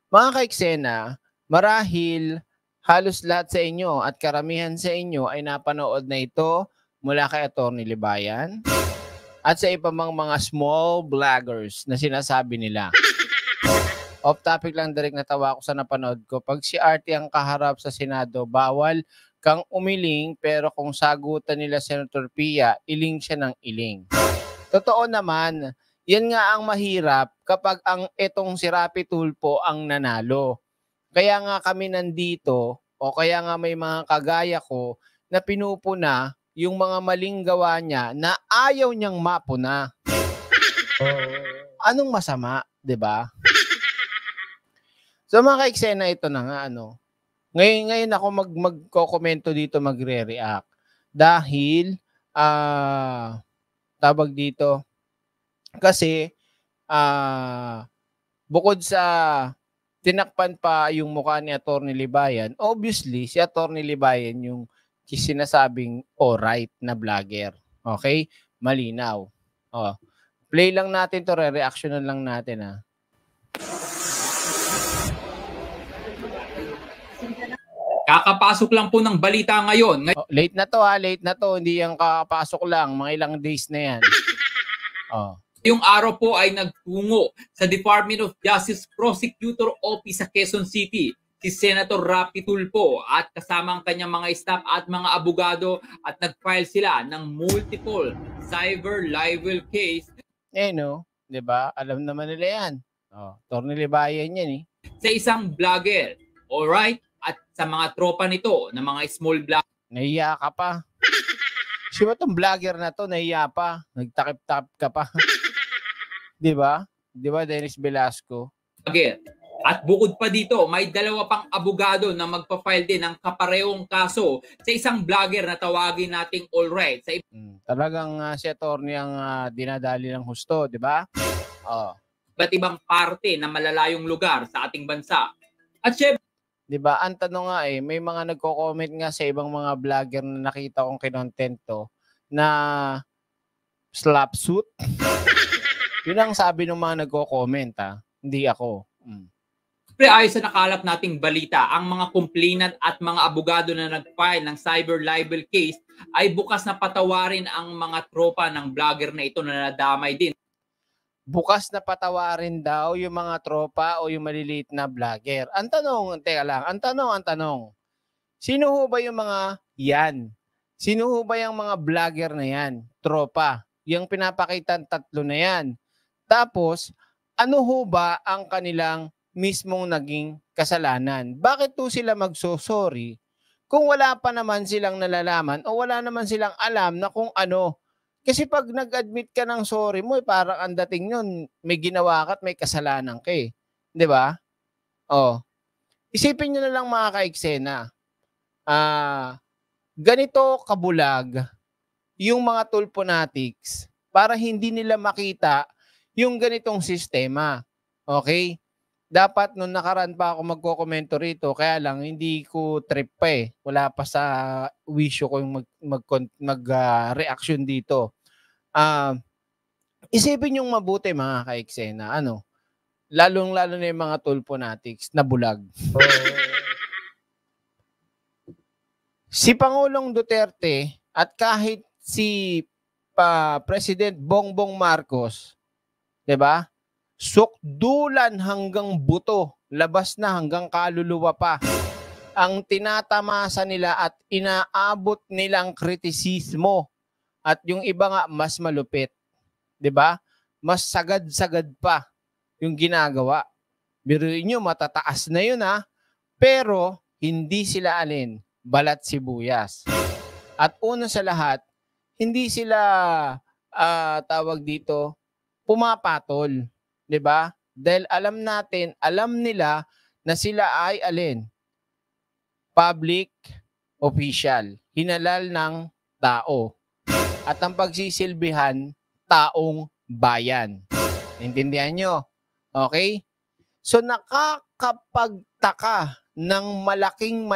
Mga ka-eksena, marahil halos lahat sa inyo at karamihan sa inyo ay napanood na ito mula kay Atty. Libayan at sa iba mang mga small vloggers na sinasabi nila. Off topic lang, direct natawa ako sa napanood ko. Pag si RT ang kaharap sa Senado, bawal kang umiling, pero kung sagutan nila Senator Pia, iling siya ng iling. Totoo naman, yan nga ang mahirap kapag ang etong si Rapi Tulfo ang nanalo. Kaya nga kami nandito, o kaya nga may mga kagaya ko na pinupuna yung mga maling gawa niya na ayaw niyang mapuna. Anong masama, 'di ba? So mga ka-eksena, ito na nga Ngayon ako magko-komento dito, magre-react. Dahil tawag dito, kasi bukod sa tinakpan pa yung mukha ni Atty. Libayan, obviously si Atty. Libayan yung sinasabing alright na vlogger. Okay? Malinaw. Oh. Play lang natin to, re-reactionan lang natin . Kakapasok lang po ng balita ngayon. Late na to. Hindi yan kakapasok lang. Mga ilang days na yan. Yung araw po ay nagtungo sa Department of Justice Prosecutor Office sa Quezon City si Senator Rapi Tulfo at kasama ang kanyang mga staff at mga abogado at nag-file sila ng multiple cyber libel case. Diba? Alam naman nila yan. Atty. Libayan yan sa isang vlogger. Alright? At sa mga tropa nito na mga small vlogger. Nahiya ka pa. Sino itong vlogger na to? Nahiya pa. Nagtakip-takip ka pa. Diba? Diba, Dennis Velasco? At bukod pa dito, may dalawa pang abogado na magpa-file din ng kaparehong kaso sa isang vlogger na tawagin nating alright. Talagang si attorney ang dinadali ng husto, di ba? Iba't ibang parte na malalayong lugar sa ating bansa. At syempre, di ba, ang tanong nga may mga nagko-comment nga sa ibang mga vlogger na nakita kong kinontento na slap suit. Yun ang sabi ng mga nagko-comment hindi ako. Ayon sa nakalap nating balita, ang mga complainant at mga abogado na nag-file ng cyber libel case ay bukas na patawarin ang mga tropa ng vlogger na ito na nadamay din. Bukas na patawarin daw yung mga tropa o yung maliliit na vlogger. Ang tanong, sino ho ba yung mga yan? Sino ho ba yung mga vlogger na yan? Tropa. Yung pinapakita tatlo na yan. Tapos, ano ho ba ang kanilang mismong naging kasalanan? Bakit to sila magsosorry kung wala pa naman silang nalalaman o wala naman silang alam na kung ano? Kasi pag nag-admit ka ng sorry mo, parang ang dating nun, may ginawa ka at may kasalanan ka Di ba? Isipin nyo na lang mga ka-eksena. Ganito kabulag yung mga Tulfonatics para hindi nila makita yung ganitong sistema. Okay? Dapat nung nakaraan pa ako magko-komento rito, kaya lang hindi ko trip pa Wala pa sa wisyo ko yung mag-reaction dito. Isipin yung mabuti mga ka-eksena. Lalong-lalo na yung mga Tulfonatics na bulag. Si Pangulong Duterte at kahit si President Bongbong Marcos, 'di ba? Sukdulan hanggang buto, labas na hanggang kaluluwa pa. Ang tinatamasa nila at inaabot nilang kritisismo. At yung iba nga mas malupit, 'di ba? Mas sagad-sagad pa yung ginagawa. Biruin niyo, matataas na yun pero hindi sila balat sibuyas. At una sa lahat, hindi sila tawag dito, pumapatol, 'di ba? Dahil alam nila na sila ay public official, hinalal ng tao. At ang pagsisilbihan, taong bayan. Intindihan nyo? Okay? So nakakapagtaka ng malaking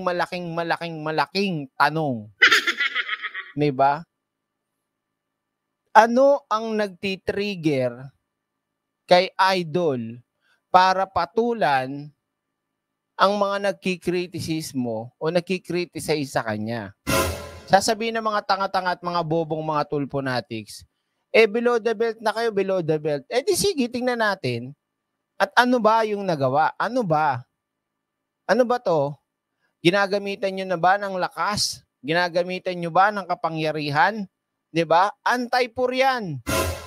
tanong. Diba? Ano ang nagtitrigger kay Idol para patulan ang mga nagkikritisismo o nagkikriticize sa kanya. Sasabihin ng mga tanga-tanga at mga bobong mga tulponatics, below the belt na kayo, below the belt. Di sige, tingnan natin. At ano ba yung nagawa? Ano ba? Ano ba to? Ginagamitan nyo na ba ng lakas? Ginagamitan nyo ba ng kapangyarihan? 'Di ba? Anti-poor yan.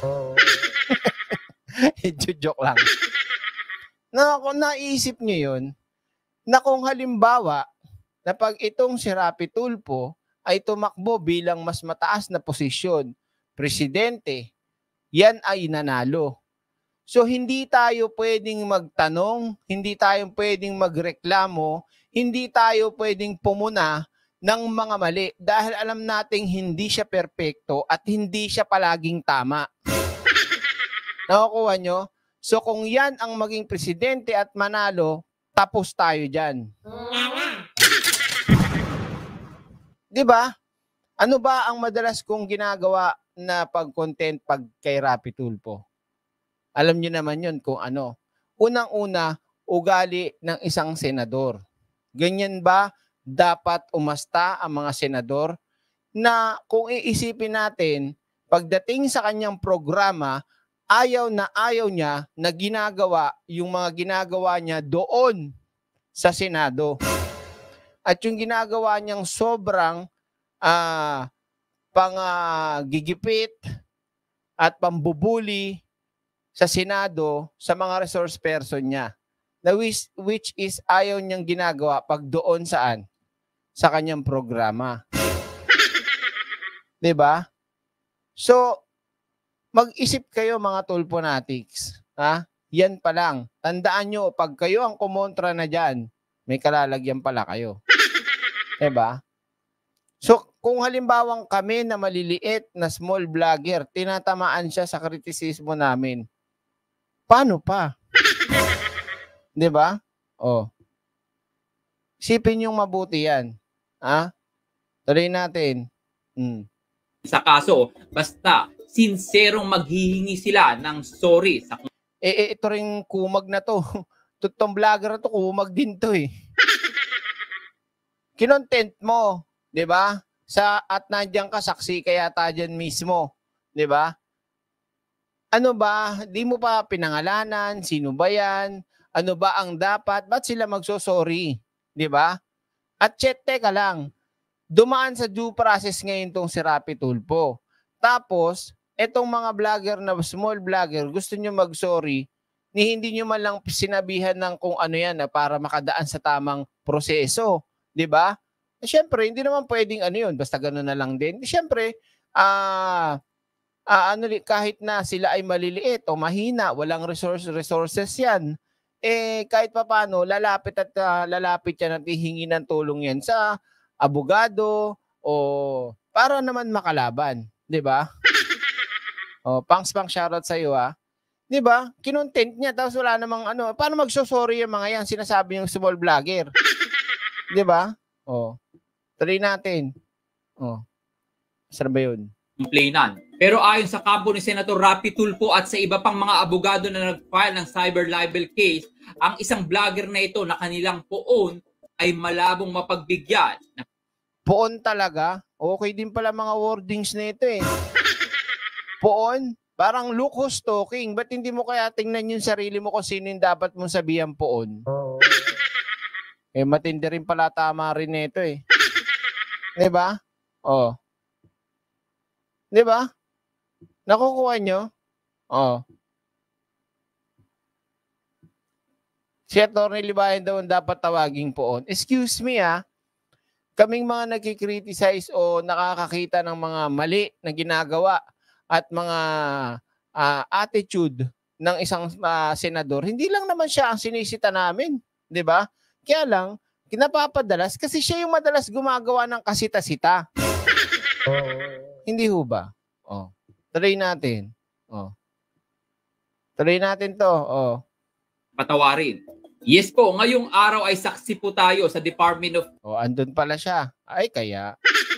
Joke lang. Kung naisip nyo yun, na kung halimbawa, na pag itong si Rapi Tulfo ay tumakbo bilang mas mataas na posisyon, presidente, yan ay nanalo. So hindi tayo pwedeng magtanong, hindi tayo pwedeng magreklamo, hindi tayo pwedeng pumuna ng mga mali dahil alam nating hindi siya perpekto at hindi siya palaging tama. Nakukuha nyo? So kung yan ang maging presidente at manalo, tapos tayo dyan. Di ba? Ano ba ang madalas kong ginagawa na pag-content pag kay Rapi Tulfo? Alam niyo naman yun kung ano. Unang-una, ugali ng isang senador. Ganyan ba dapat umasta ang mga senador? Na kung iisipin natin, pagdating sa kanyang programa, ayaw niya na ginagawa yung mga ginagawa niya doon sa Senado. At yung ginagawa niyang sobrang gigipit at pambubuli sa Senado sa mga resource person niya. Na which is ayaw niyang ginagawa pag doon saan? Sa kanyang programa. 'Di ba? So, mag-isip kayo mga tulponatics. Ha? Yan pa lang. Tandaan nyo, pag kayo ang kumontra na dyan, may kalalagyan pala kayo. 'Di ba? So, kung halimbawang kami na maliliit na small vlogger, tinatamaan siya sa kritisismo namin, paano pa? 'Di ba? Isipin yung mabuti yan. Ha? Tuloy natin. Sa kaso, basta sinserong maghihingi sila ng sorry sa ito ring kumag na to. Tutong vlogger na to, kumag din to eh. Kinontent mo, 'di ba? At nandiyan ka, saksi kaya ta dyan mismo, 'di ba? Ano ba, di mo pa pinangalanan, sino ba yan? Ano ba ang dapat? Ba't sila magsosorry? 'Di ba? At teka lang, dumaan sa due process ngayon tong si Rapi Tulfo. Tapos, etong mga vlogger na small vlogger, gusto nyo mag-sorry, hindi nyo man lang sinabihan ng kung ano yan para makadaan sa tamang proseso. 'Di ba? Siyempre, hindi naman pwedeng ano yun, basta gano'n na lang din. Siyempre, kahit na sila ay maliliit o mahina, walang resources yan, kahit papano, lalapit yan at hihingi ng tulong yan sa abogado o para naman makalaban. 'Di ba? Pangs shoutout sa iyo 'Di ba? Kinontent niya tapos wala namang ano, paano magso-sorry yung mga yan, sinasabi yung small vlogger. 'Di ba? Tuloy natin. Saan ba yun? Complainan. Pero ayon sa kampo ni Senator Rapi Tulfo at sa iba pang mga abogado na nag-file ng cyber libel case, ang isang vlogger na ito na kanilang poon ay malabong mapagbigyan. Poon talaga? Okay din pala mga wordings na ito eh. Poon? Parang look who's talking. Ba't hindi mo kaya tingnan yung sarili mo kung sino yung dapat mong sabihan poon? Matindi rin pala, tama rin ito eh. 'Di ba? 'Di ba? Nakukuha nyo? Si Atty. Libayan daw dapat tawaging poon. Excuse me kaming mga nagkikriticize o nakakakita ng mga mali na ginagawa at mga attitude ng isang senador, hindi lang naman siya ang sinisita namin, 'di ba? Kaya lang, kinapapadalas kasi siya yung madalas gumagawa ng kasita-sita. Hindi ho ba? Tuloy natin. Tuloy natin to. Patawarin. Yes po, ngayong araw ay saksi po tayo sa Department of... andun pala siya. Ay, kaya.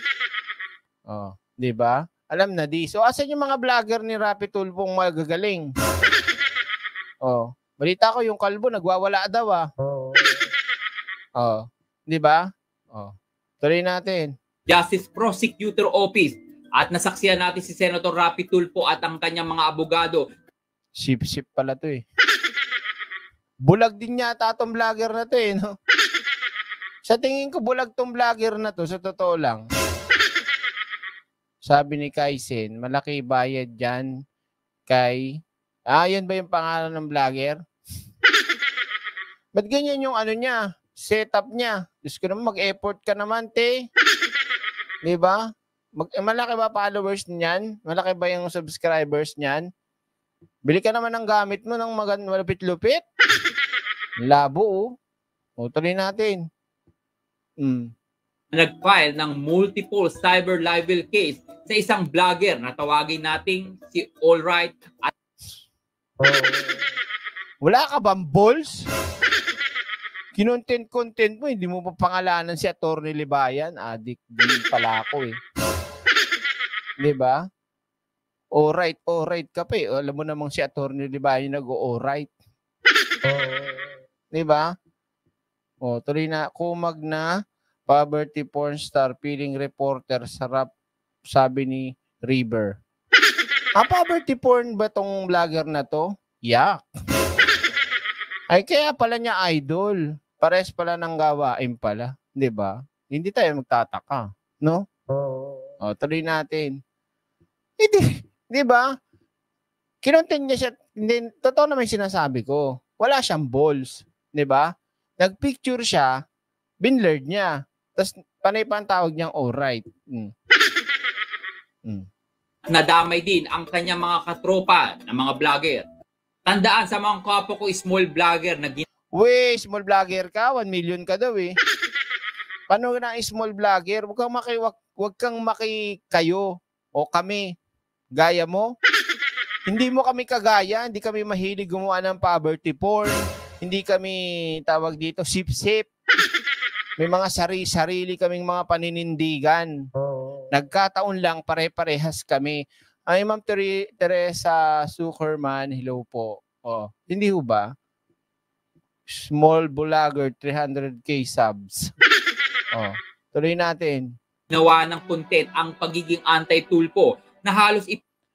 'Di ba? Alam na di. So, asan yung mga vlogger ni Rapi Tulfo magagaling? Balita ko yung kalbo nagwawala daw ah. Oh, 'di ba? Oh. Tuloy natin. Justice Prosecutor Office at nasaksihan natin si Senator Rapi Tulfo at ang kanyang mga abogado. Sip-sip pala 'to eh. Bulag din yata tong vlogger na 'to eh, no? Sa tingin ko bulag tong vlogger na 'to, sa totoo lang. Sabi ni Kaisen, malaki bayad diyan kay yan ba yung pangalan ng vlogger? Ba't ganyan yung ano niya, setup niya? Diyos ko naman, mag-effort ka naman, te. Di ba? Malaki ba followers niyan? Malaki ba yung subscribers niyan? Bili ka naman ng gamit mo ng malupit-lupit. Labo, oh. O, tuloy natin. Nag-file ng multiple cyber libel case sa isang vlogger na tawagin nating si Alright at wala ka bang balls? Kinontent-content mo, hindi mo pa pangalanan si Atty. Libayan. Adik din pala ako eh. Diba? Alright ka pa eh. Alam mo namang si Atty. Libayan nag-alright. Diba? O, tuloy na. Kumag na poverty porn star, feeling reporter, sarap, sabi ni River. Poverty porn ba tong vlogger na to? Yak. Ay, kaya pala niya idol. Pares pala ng gawain pala. Diba? Hindi tayo magtataka. No? O, tuloy natin. Hindi. Diba? Kinontent niya siya. Hindi, totoo naman yung sinasabi ko. Wala siyang balls. Diba? Nagpicture siya, binlurred niya. Tapos, panay pa ang tawag niyang alright. Nadamay din ang kanyang mga katropa na mga vlogger. Tandaan sa mga kapo ko, small vlogger na small vlogger ka, 1 million ka daw eh. Paano na small vlogger? Huwag kang kayo o kami. Gaya mo. Hindi mo kami kagaya, hindi kami mahilig gumawa ng poverty porn. Hindi kami tawag dito sip-sip. May mga sarili kaming mga paninindigan. Nagkataon lang, pare-parehas kami. Ay, Ma'am Teresa Sukerman, hello po. Oh, hindi ho ba? Small vlogger, 300k subs. Oh, tuloy natin. Ginawa ng content ang pagiging anti-Tulfo na halos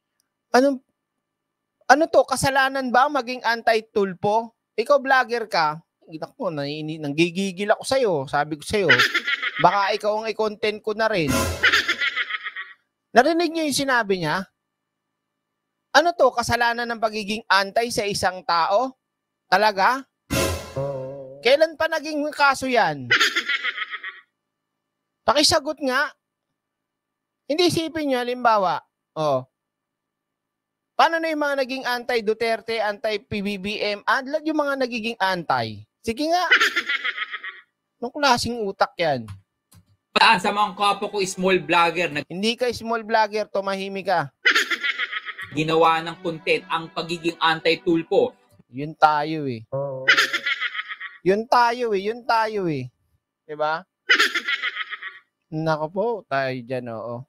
ano to? Kasalanan ba maging anti-Tulfo? Ikaw vlogger ka, Ako, nanggigigil ako sa'yo. Sabi ko sa'yo, baka ikaw ang i-content ko na rin. Narinig niyo yung sinabi niya? Ano to? Kasalanan ng pagiging anti sa isang tao? Talaga? Kailan pa naging kaso yan? Pakisagot nga. Hindi isipin niyo, halimbawa, paano na yung mga naging anti-Duterte, anti-PBBM, yung mga nagiging anti? Sige nga. Anong klaseng utak yan? Sa mga kapo ko, small vlogger na hindi ka small vlogger, tumahimik ka. Ginawa ng content ang pagiging anti-Tulfo. Yun tayo eh. Yun tayo eh. Diba? Nako po, tayo dyan, oo.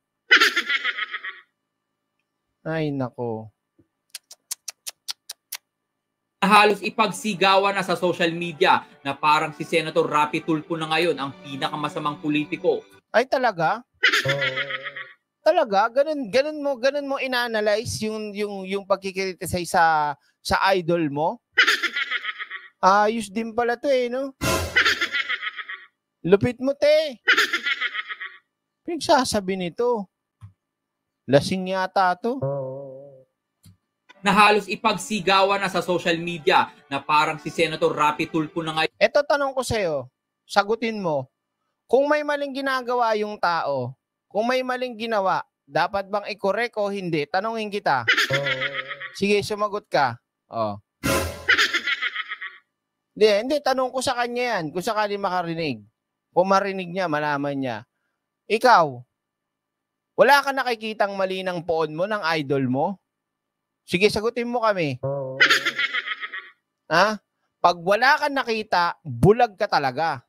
Ay, nako. Halos ipagsigawan na sa social media na parang si Senator Rapi Tulfo na ngayon ang pinakamasamang politiko. Ay, talaga? Talaga? Ganun mo ina-analyze yung pagkikriticize sa idol mo? Ayos din pala to eh, no? Lupit mo, te. Pinagsasabi nito. Lasing yata to. Na halos ipagsigawan na sa social media na parang si Senator Rapi Tulfo na ngayon. Eto tanong ko sa'yo, sagutin mo. Kung may maling ginagawa yung tao, kung may maling ginawa, dapat bang i-correct o hindi? Tanungin kita. Sige, sumagot ka. Hindi, tanong ko sa kanya yan, kung sakali makarinig. Kung marinig niya, malaman niya. Ikaw, wala ka nakikitang mali ng poon mo, ng idol mo? Sige, sagutin mo kami. Ha? Pag wala ka nakita, bulag ka talaga.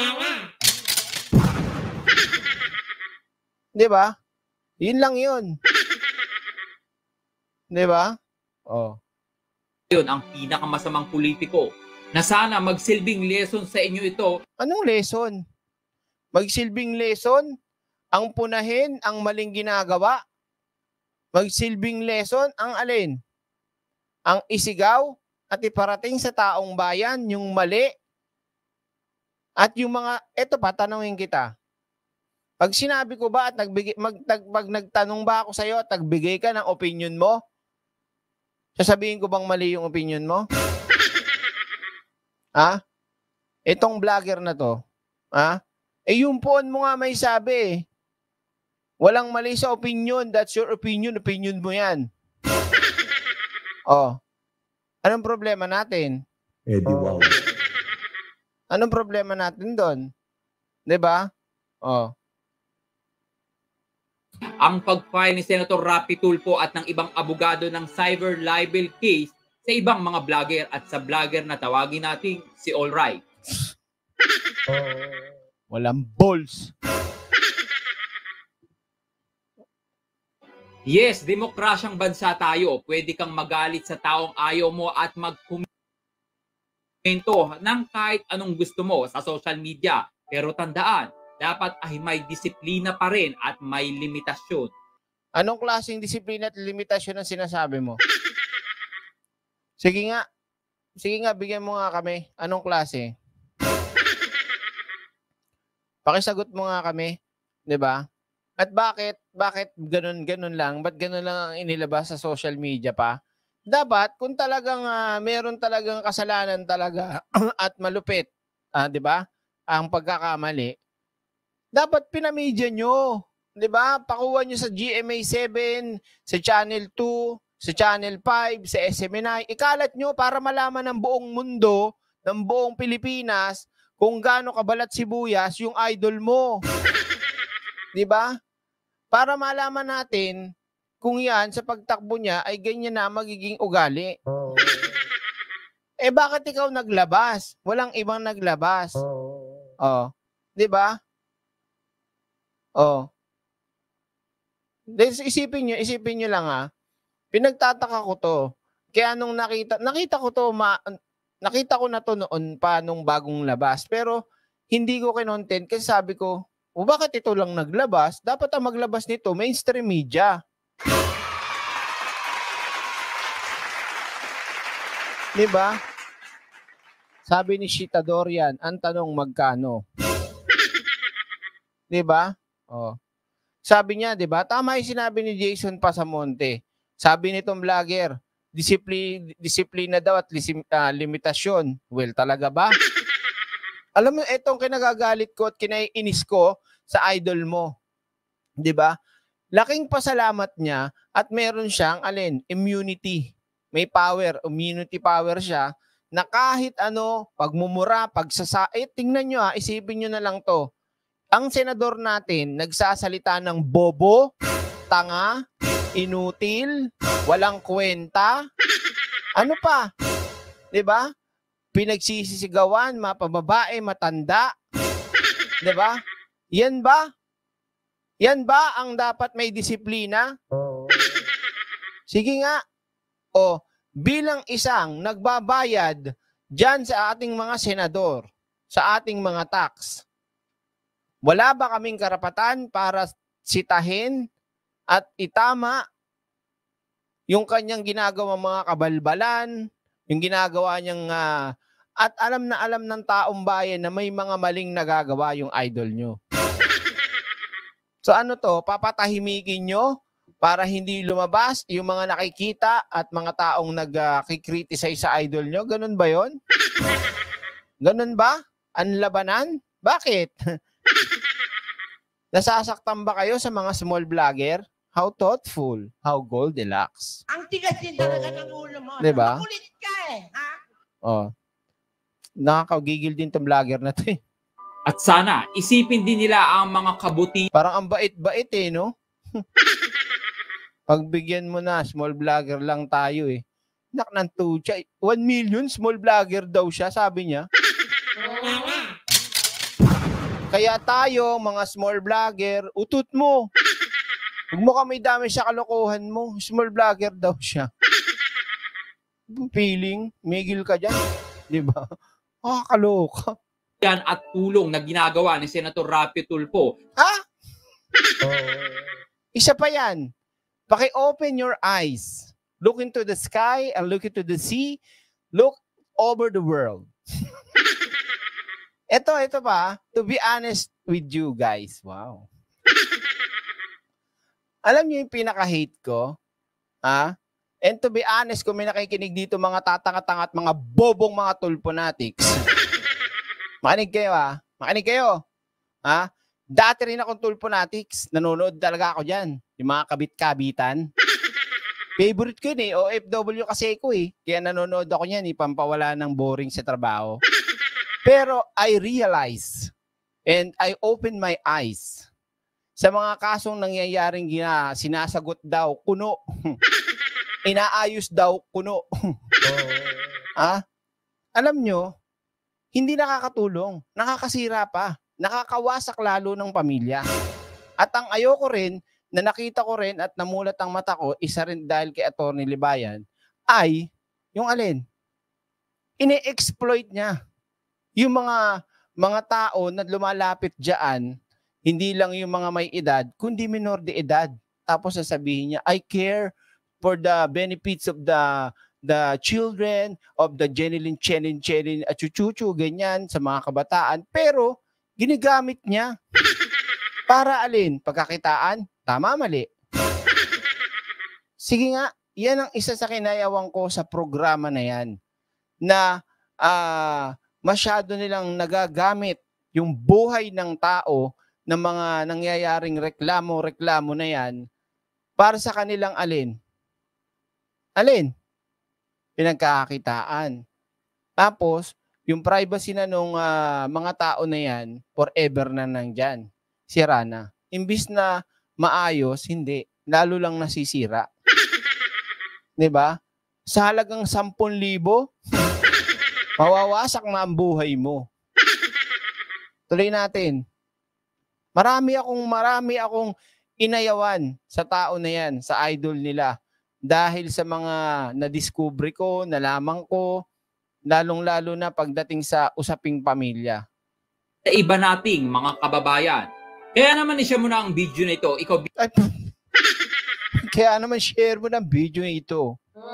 Di ba? Yun lang yun. Di ba? yun ang pinakamasamang politiko na sana magsilbing lesson sa inyo ito. Anong lesson? Magsilbing lesson? Ang punahin ang maling ginagawa? Magsilbing lesson ang alin? Ang isigaw at iparating sa taong bayan yung mali? At yung mga, eto pa, tanongin kita. Pag sinabi ko ba at pag nagtanong ba ako sa'yo at nagbigay ka ng opinion mo, sasabihin ko bang mali yung opinion mo? Ha? Itong vlogger na to, ha? Eh yung phone mo nga may sabi, walang mali sa opinion, that's your opinion, opinion mo yan. Oh. Anong problema natin? Eddie wow. Anong problema natin doon? 'Di ba? Oh. Ang pag-file ni Senator Rapi Tulfo at ng ibang abogado ng cyber libel case sa ibang mga vlogger at sa vlogger na tawagin natin si Alright. Walang balls. Yes, demokrasyang bansa tayo. Pwede kang magalit sa taong ayaw mo at magkomento ng kahit anong gusto mo sa social media. Pero tandaan, dapat ay may disiplina pa rin at may limitasyon. Anong klaseng disiplina at limitasyon ang sinasabi mo? Sige nga, bigyan mo nga kami. Anong klase? Pakisagot mo nga kami, 'di ba? At bakit ganun lang? Ba't ganun lang ang inilabas sa social media pa? Dapat kung talagang meron talagang kasalanan talaga at malupit, 'di ba? Ang pagkakamali, dapat pinamedya nyo, 'di ba? Pakuha nyo sa GMA7, sa Channel 2, sa Channel 5, sa SMNI. Ikalat nyo para malaman ng buong mundo, ng buong Pilipinas kung gaano kabalat sibuyas yung idol mo. 'Di ba? Para malaman natin kung yan sa pagtakbo niya ay ganyan na magiging ugali. Eh bakit ikaw naglabas? Walang ibang naglabas. Oh, 'di ba? Oh. Isipin niyo lang pinagtataka ko 'to. Kaya nung nakita ko 'to, nakita ko na 'to noon pa nung bagong labas, pero hindi ko kinontent kasi sabi ko, o bakit ito lang naglabas? Dapat ang maglabas nito, mainstream media. Diba? Sabi ni Shita Dorian, ang tanong magkano? Diba? Oh. Sabi niya, diba? Tama yung sinabi ni Jason Pasamonte. Sabi nitong vlogger, disiplina daw at limitasyon. Well, talaga ba? Alam mo, etong kinagagalit ko at kinaiinis ko sa idol mo. 'Di ba? Laking pasalamat niya at meron siyang immunity. May power, immunity power siya na kahit ano, pagmumura, tingnan niyo isipin niyo na lang 'to. Ang senador natin nagsasalita ng bobo, tanga, inutil, walang kwenta. Ano pa? 'Di ba? Pinagsisisigawan, mapababae, matanda. 'Di ba? Yan ba? Yan ba ang dapat may disiplina? Sige nga. O, bilang isang nagbabayad diyan sa ating mga senador, sa ating mga tax, wala ba kaming karapatan para sitahin at itama yung kanyang ginagawa mga kabalbalan, yung ginagawa niyang at alam ng taong bayan na may mga maling nagagawa yung idol nyo. So ano to, papatahimikin nyo para hindi lumabas yung mga nakikita at mga taong nag-criticize sa idol nyo? Ganun ba yon? Ganun ba? Ang labanan? Bakit? Nasasaktan ba kayo sa mga small vlogger? How thoughtful, how Goldilocks. Ang tigas din talaga ng ulo mo. Diba? Makulit ka ha? Oh. Nakakagigil din tong vlogger na to eh. At sana, isipin din nila ang mga kabutihan. Parang ang bait-bait no? Pagbigyan mo na, small vlogger lang tayo eh. Nak ng tucha. 1 million small vlogger daw siya, sabi niya. Kaya tayo, mga small vlogger, utot mo. Huwag mo kami dami sa kalokohan mo. Small vlogger daw siya. feeling, migil ka dyan. Di ba? Kaloka. Yan at tulong na ginagawa ni Senator Rapi Tulfo. Ha? Isa pa yan. Paki-open your eyes. Look into the sky and look into the sea. Look over the world. Ito pa. To be honest with you guys. Wow. Alam niyo yung pinaka-hate ko? And to be honest, kung may nakikinig dito mga tatanga-tanga at mga bobong mga tulponatics, makinig kayo Makinig kayo. Dati rin akong tulponatics. Nanonood talaga ako dyan. Yung mga kabit-kabitan. Favorite ko yun OFW kasi ko Kaya nanonood ako yan pampawala ng boring sa trabaho. Pero I realize and I open my eyes sa mga kasong nangyayaring sinasagot daw kuno. Inaayos daw kuno. Alam nyo, hindi nakakatulong. Nakakasira pa. Nakakawasak lalo ng pamilya. At ang ayoko rin, na nakita ko rin at namulat ang mata ko, isa rin dahil kay Atty. Libayan, ay yung alin? Ine-exploit niya. Yung mga tao na lumalapit diyan, hindi lang yung mga may edad, kundi minor de edad. Tapos sasabihin niya, I care for the benefits of the children, of the Jeneline, at chuchuchu, ganyan, sa mga kabataan. Pero, ginagamit niya. Para alin? Pagkakitaan? Tama, mali. Sige nga, yan ang isa sa kinayawang ko sa programa na yan. Na masyado nilang nagagamit yung buhay ng tao ng mga nangyayaring reklamo na yan para sa kanilang alin? Alin? Pinagkakakitaan. Tapos, yung privacy na nung mga tao na yan, forever na nandyan. Sira na. Imbis na maayos, hindi. Lalo lang nasisira. Diba? Sa halagang 10,000, mawawasak na ang buhay mo. Tuloy natin. Marami akong inayawan sa tao na yan, sa idol nila. Dahil sa mga nadiskubre ko, nalaman ko, lalong-lalo na pagdating sa usaping pamilya. Sa iba nating mga kababayan. Kaya naman i-share mo na ang video na ito. Kaya naman share mo ng video na ito.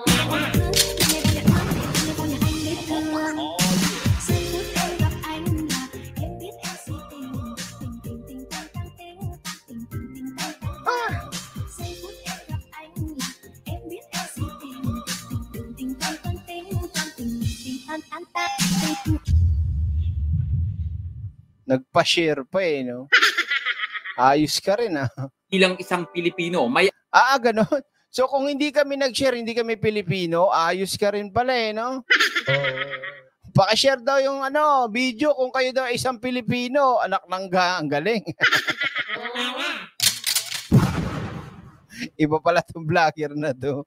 Nagpa-share pa no? Ayos ka rin Bilang isang Pilipino, may ganon. So kung hindi kami nag-share, hindi kami Pilipino, ayos ka rin pala no? Paki-share daw yung video kung kayo daw isang Pilipino, anak ng ang galing. Iba pala tong vlogger na to.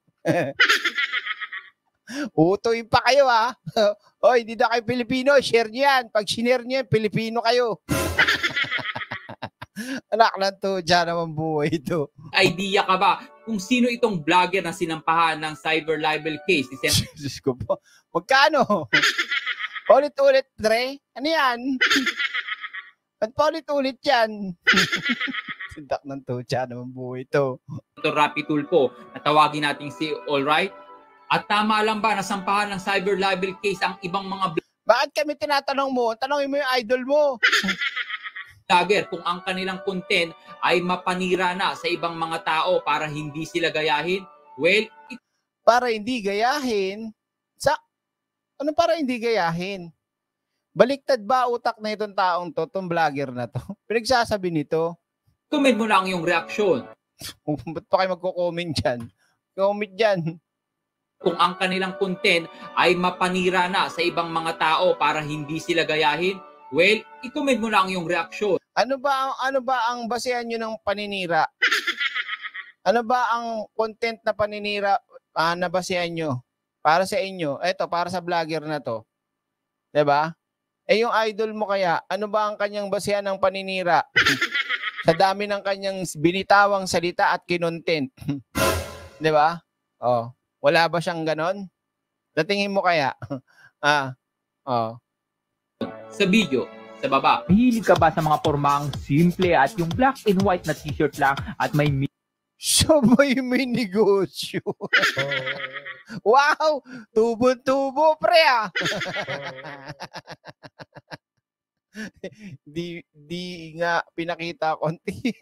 Utoy pa kayo Oy, hindi na kayo Pilipino, share niyo yan. Pag share niyo yan, Pilipino kayo. Anak lang to, dyan naman buhay ito. Idea ka ba kung sino itong vlogger na sinampahan ng cyber libel case? Diyos ko po. Magkano? Ulit-ulit, Dre? Ano yan? Ba't paulit-ulit yan? Sindak ng to, dyan naman buhay ito. Ito Rapi Tulfo, natawagin natin si Alright. At tama lang ba nasampahan ng cyber libel case ang ibang mga Bakit kami tinatanong mo? Tanongin mo yung idol mo. vlogger kung ang kanilang content ay mapanira na sa ibang mga tao para hindi sila gayahin? Well, para hindi gayahin? Ano para hindi gayahin? Baliktad ba utak na itong taong to, itong vlogger na to? Pinagsasabi nito. Comment mo lang yung reaksyon. Ba't pa kayo magko-comment dyan? Comment dyan. Kung ang kanilang content ay mapanira na sa ibang mga tao para hindi sila gayahin, well, i-comment mo lang yung reaksyon. Ano ba ang basehan nyo ng paninira? Ano ba ang content na paninira na basehan nyo? Para sa inyo. Eto, para sa vlogger na to. 'Di ba? Yung idol mo kaya, ano ba ang kanyang basehan ng paninira? Sa dami ng kanyang binitawang salita at kinontent. 'Di ba? Wala ba siyang ganon? Natingin mo kaya? Oh. Sa video, sa baba. Mahilig ka ba sa mga pormang simple at yung black and white na t-shirt lang at may Sabay may negosyo. Wow! Tubo-tubo, pre, di nga pinakita konti.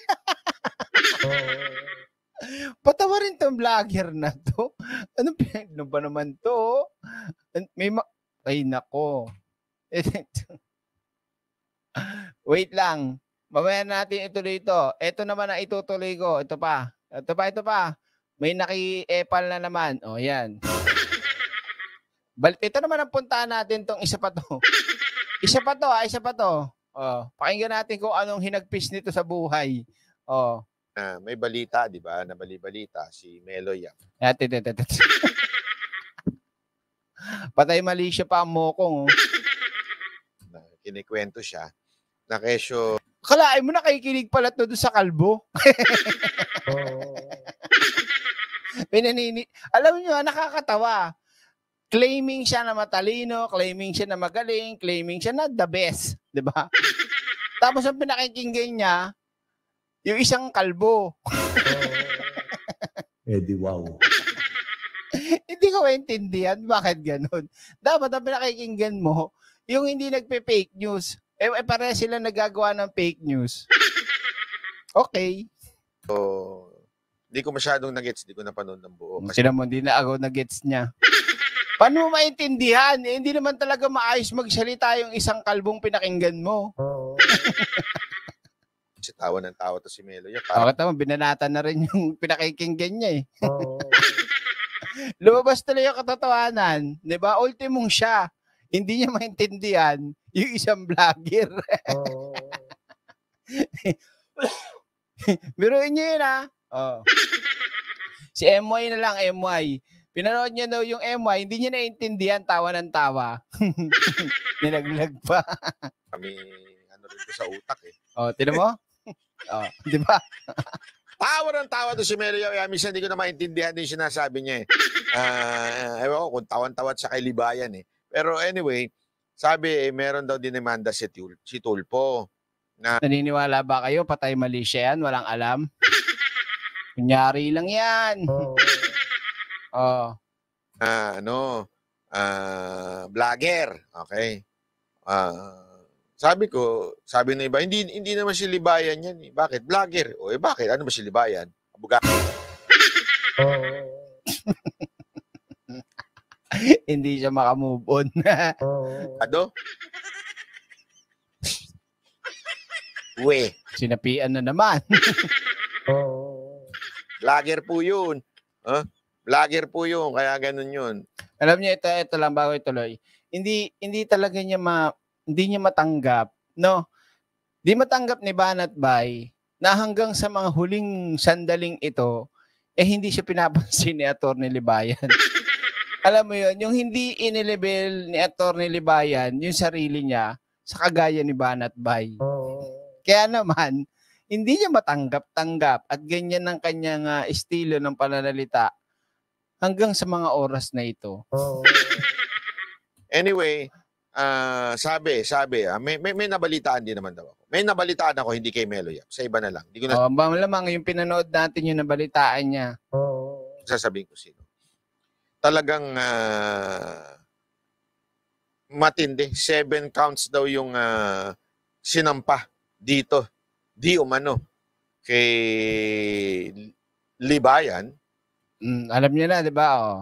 Patawa rin tong vlogger na to. Ano ba naman to? Ay, nako. Wait lang. Mamaya natin ituloy ito. Ito naman ang itutuloy ko. Ito pa. May naki-epal na naman. O, yan. Ito naman ang puntahan natin tong isa pa to. Isa pa to. O, pakinggan natin kung anong hinagpis nito sa buhay. O. May balita, di ba? Na balita si Melo Yap. Patay mali siya pa ang mokong. Kinikwento siya na kesyo. Kalain mo na kikinig pala to doon sa kalbo. Alam niyo, nakakatawa. Claiming siya na matalino, claiming siya na magaling, claiming siya na the best. Diba? Tapos ang pinakikinggan niya, yung isang kalbo. Di wow. Hindi ko maintindihan bakit ganun. Dapat ang pinakikinggan mo, yung hindi nagpe-fake news. Pareha sila nagagawa ng fake news. Okay. So, hindi ko masyadong nagets, hindi ko napanood ng buo. Kasi naman, hindi na ako nagets niya. Paano mo maintindihan? Hindi naman talaga maayos magsalita yung isang kalbong pinakinggan mo. Kasi tawa ng tawa to si Melo Yap. Bakit naman, binanatan na rin yung pinakikinggan niya eh. Lumabas tuloy yung katotohanan. Diba? Ultimong siya. Hindi niya maintindihan yung isang vlogger. Biruin niyo yun, Si MY na lang, MY. Pinanood niya daw yung MY, hindi niya naintindihan, tawa ng tawa. Nilaglag pa. Kami, rin ko sa utak eh. Tinan mo? Di ba? Tawa ng tawa to si Melo Yap. Minsan hindi ko na maintindihan din sinasabi niya eh. Ewan ko kung tawan-tawat sa kay Libayan eh. Pero anyway, sabi meron daw dinimanda si Tulpo. Naniniwala ba kayo? Patay mali siya yan? Walang alam? Kunyari lang yan. Vlogger. Okay. Sabi ng iba, hindi naman si Libayan yan eh. Bakit? Vlogger. Bakit? Ano ba si Libayan? Abogado. Hindi siya makamove on. Ado? Sinapian na naman. Vlogger po yun. Vlogger po yun. Kaya ganun yun. Alam niyo, ito lang bago ituloy. Hindi talaga niya hindi niya matanggap, no? Di matanggap ni Banat Bay na hanggang sa mga huling sandaling ito, hindi siya pinapansin ni Atty. Libayan. Alam mo yun, yung hindi inilebel ni Atty. Libayan, yung sarili niya, sa kagaya ni Banat Bay. Kaya naman, hindi niya matanggap-tanggap at ganyan ang kanyang estilo ng pananalita hanggang sa mga oras na ito. Anyway, sabi, may nabalitaan din naman daw ako. May nabalitaan ako, hindi kay Melo Yap. Sa iba na lang. Hindi ko na malamang yung pinanood natin yung nabalitaan niya. Sasabihin ko sino. Talagang matindi. 7 counts daw yung sinampa dito. Di umano kay Libayan. Alam niya na, di ba?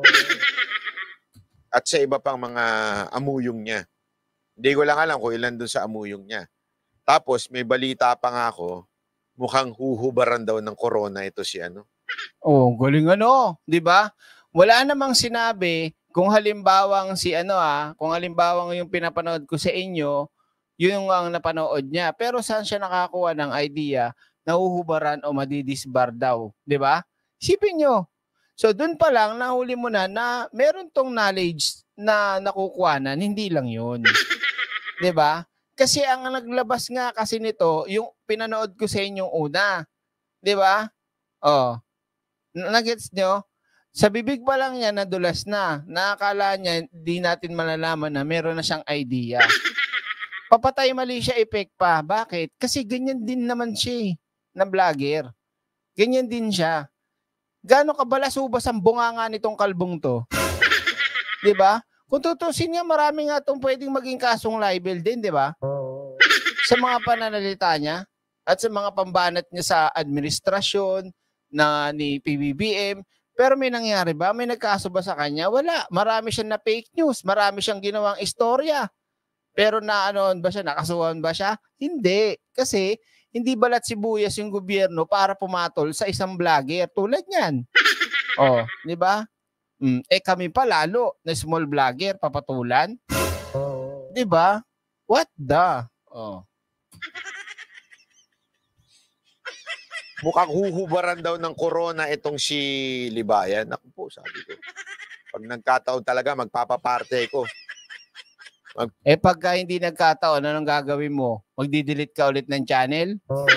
At sa iba pang mga amuyong niya. Hindi ko lang alam kung ilan dun sa amuyong niya. Tapos may balita pa nga ako, mukhang huhubaran daw ng corona ito si ano. Galing di ba? Wala namang sinabi kung halimbawang kung halimbawang yung pinapanood ko sa inyo, yun ang napanood niya. Pero saan siya nakakuha ng idea na huhubaran o madidisbar daw, di ba? Isipin nyo. So doon pa lang nahuli mo na meron tong knowledge na nakukuhanan, hindi lang yun. 'Di ba? Kasi ang naglabas nga kasi nito, yung pinanood ko sa inyong una. 'Di ba? Nagets nyo? Sa bibig pa lang niya, nadulas na. Nakakala niya, di natin malalaman na meron na siyang idea. Papatay mali siya effect pa. Bakit? Kasi ganyan din naman siya na vlogger. Ganyan din siya. Gaano kabalasubas ang bunganga nitong kalbong to? 'Di ba? Kung tutusin niya, marami nga itong pwedeng maging kasong libel din, 'di ba? Sa mga pananalita niya at sa mga pambanat niya sa administrasyon na ni PBBM. Pero may nangyari ba? May nagkaso ba sa kanya? Wala. Marami siyang na fake news. Marami siyang ginawang istorya. Pero naanoon ba siya? Nakasuhan ba siya? Hindi. Kasi hindi balat sibuyas yung gobyerno para pumatol sa isang vlogger. Tulad niyan. Oh, di ba? Kami pa lalo na small vlogger papatulan. Di ba? What the? Oh. Mukhang huhubaran daw ng corona itong si Libayan. Naku po, sabi ko. Pag nagkataon talaga, magpapaparte ko. Pagka hindi nagkataon, anong gagawin mo? Magdi-delete ka ulit ng channel?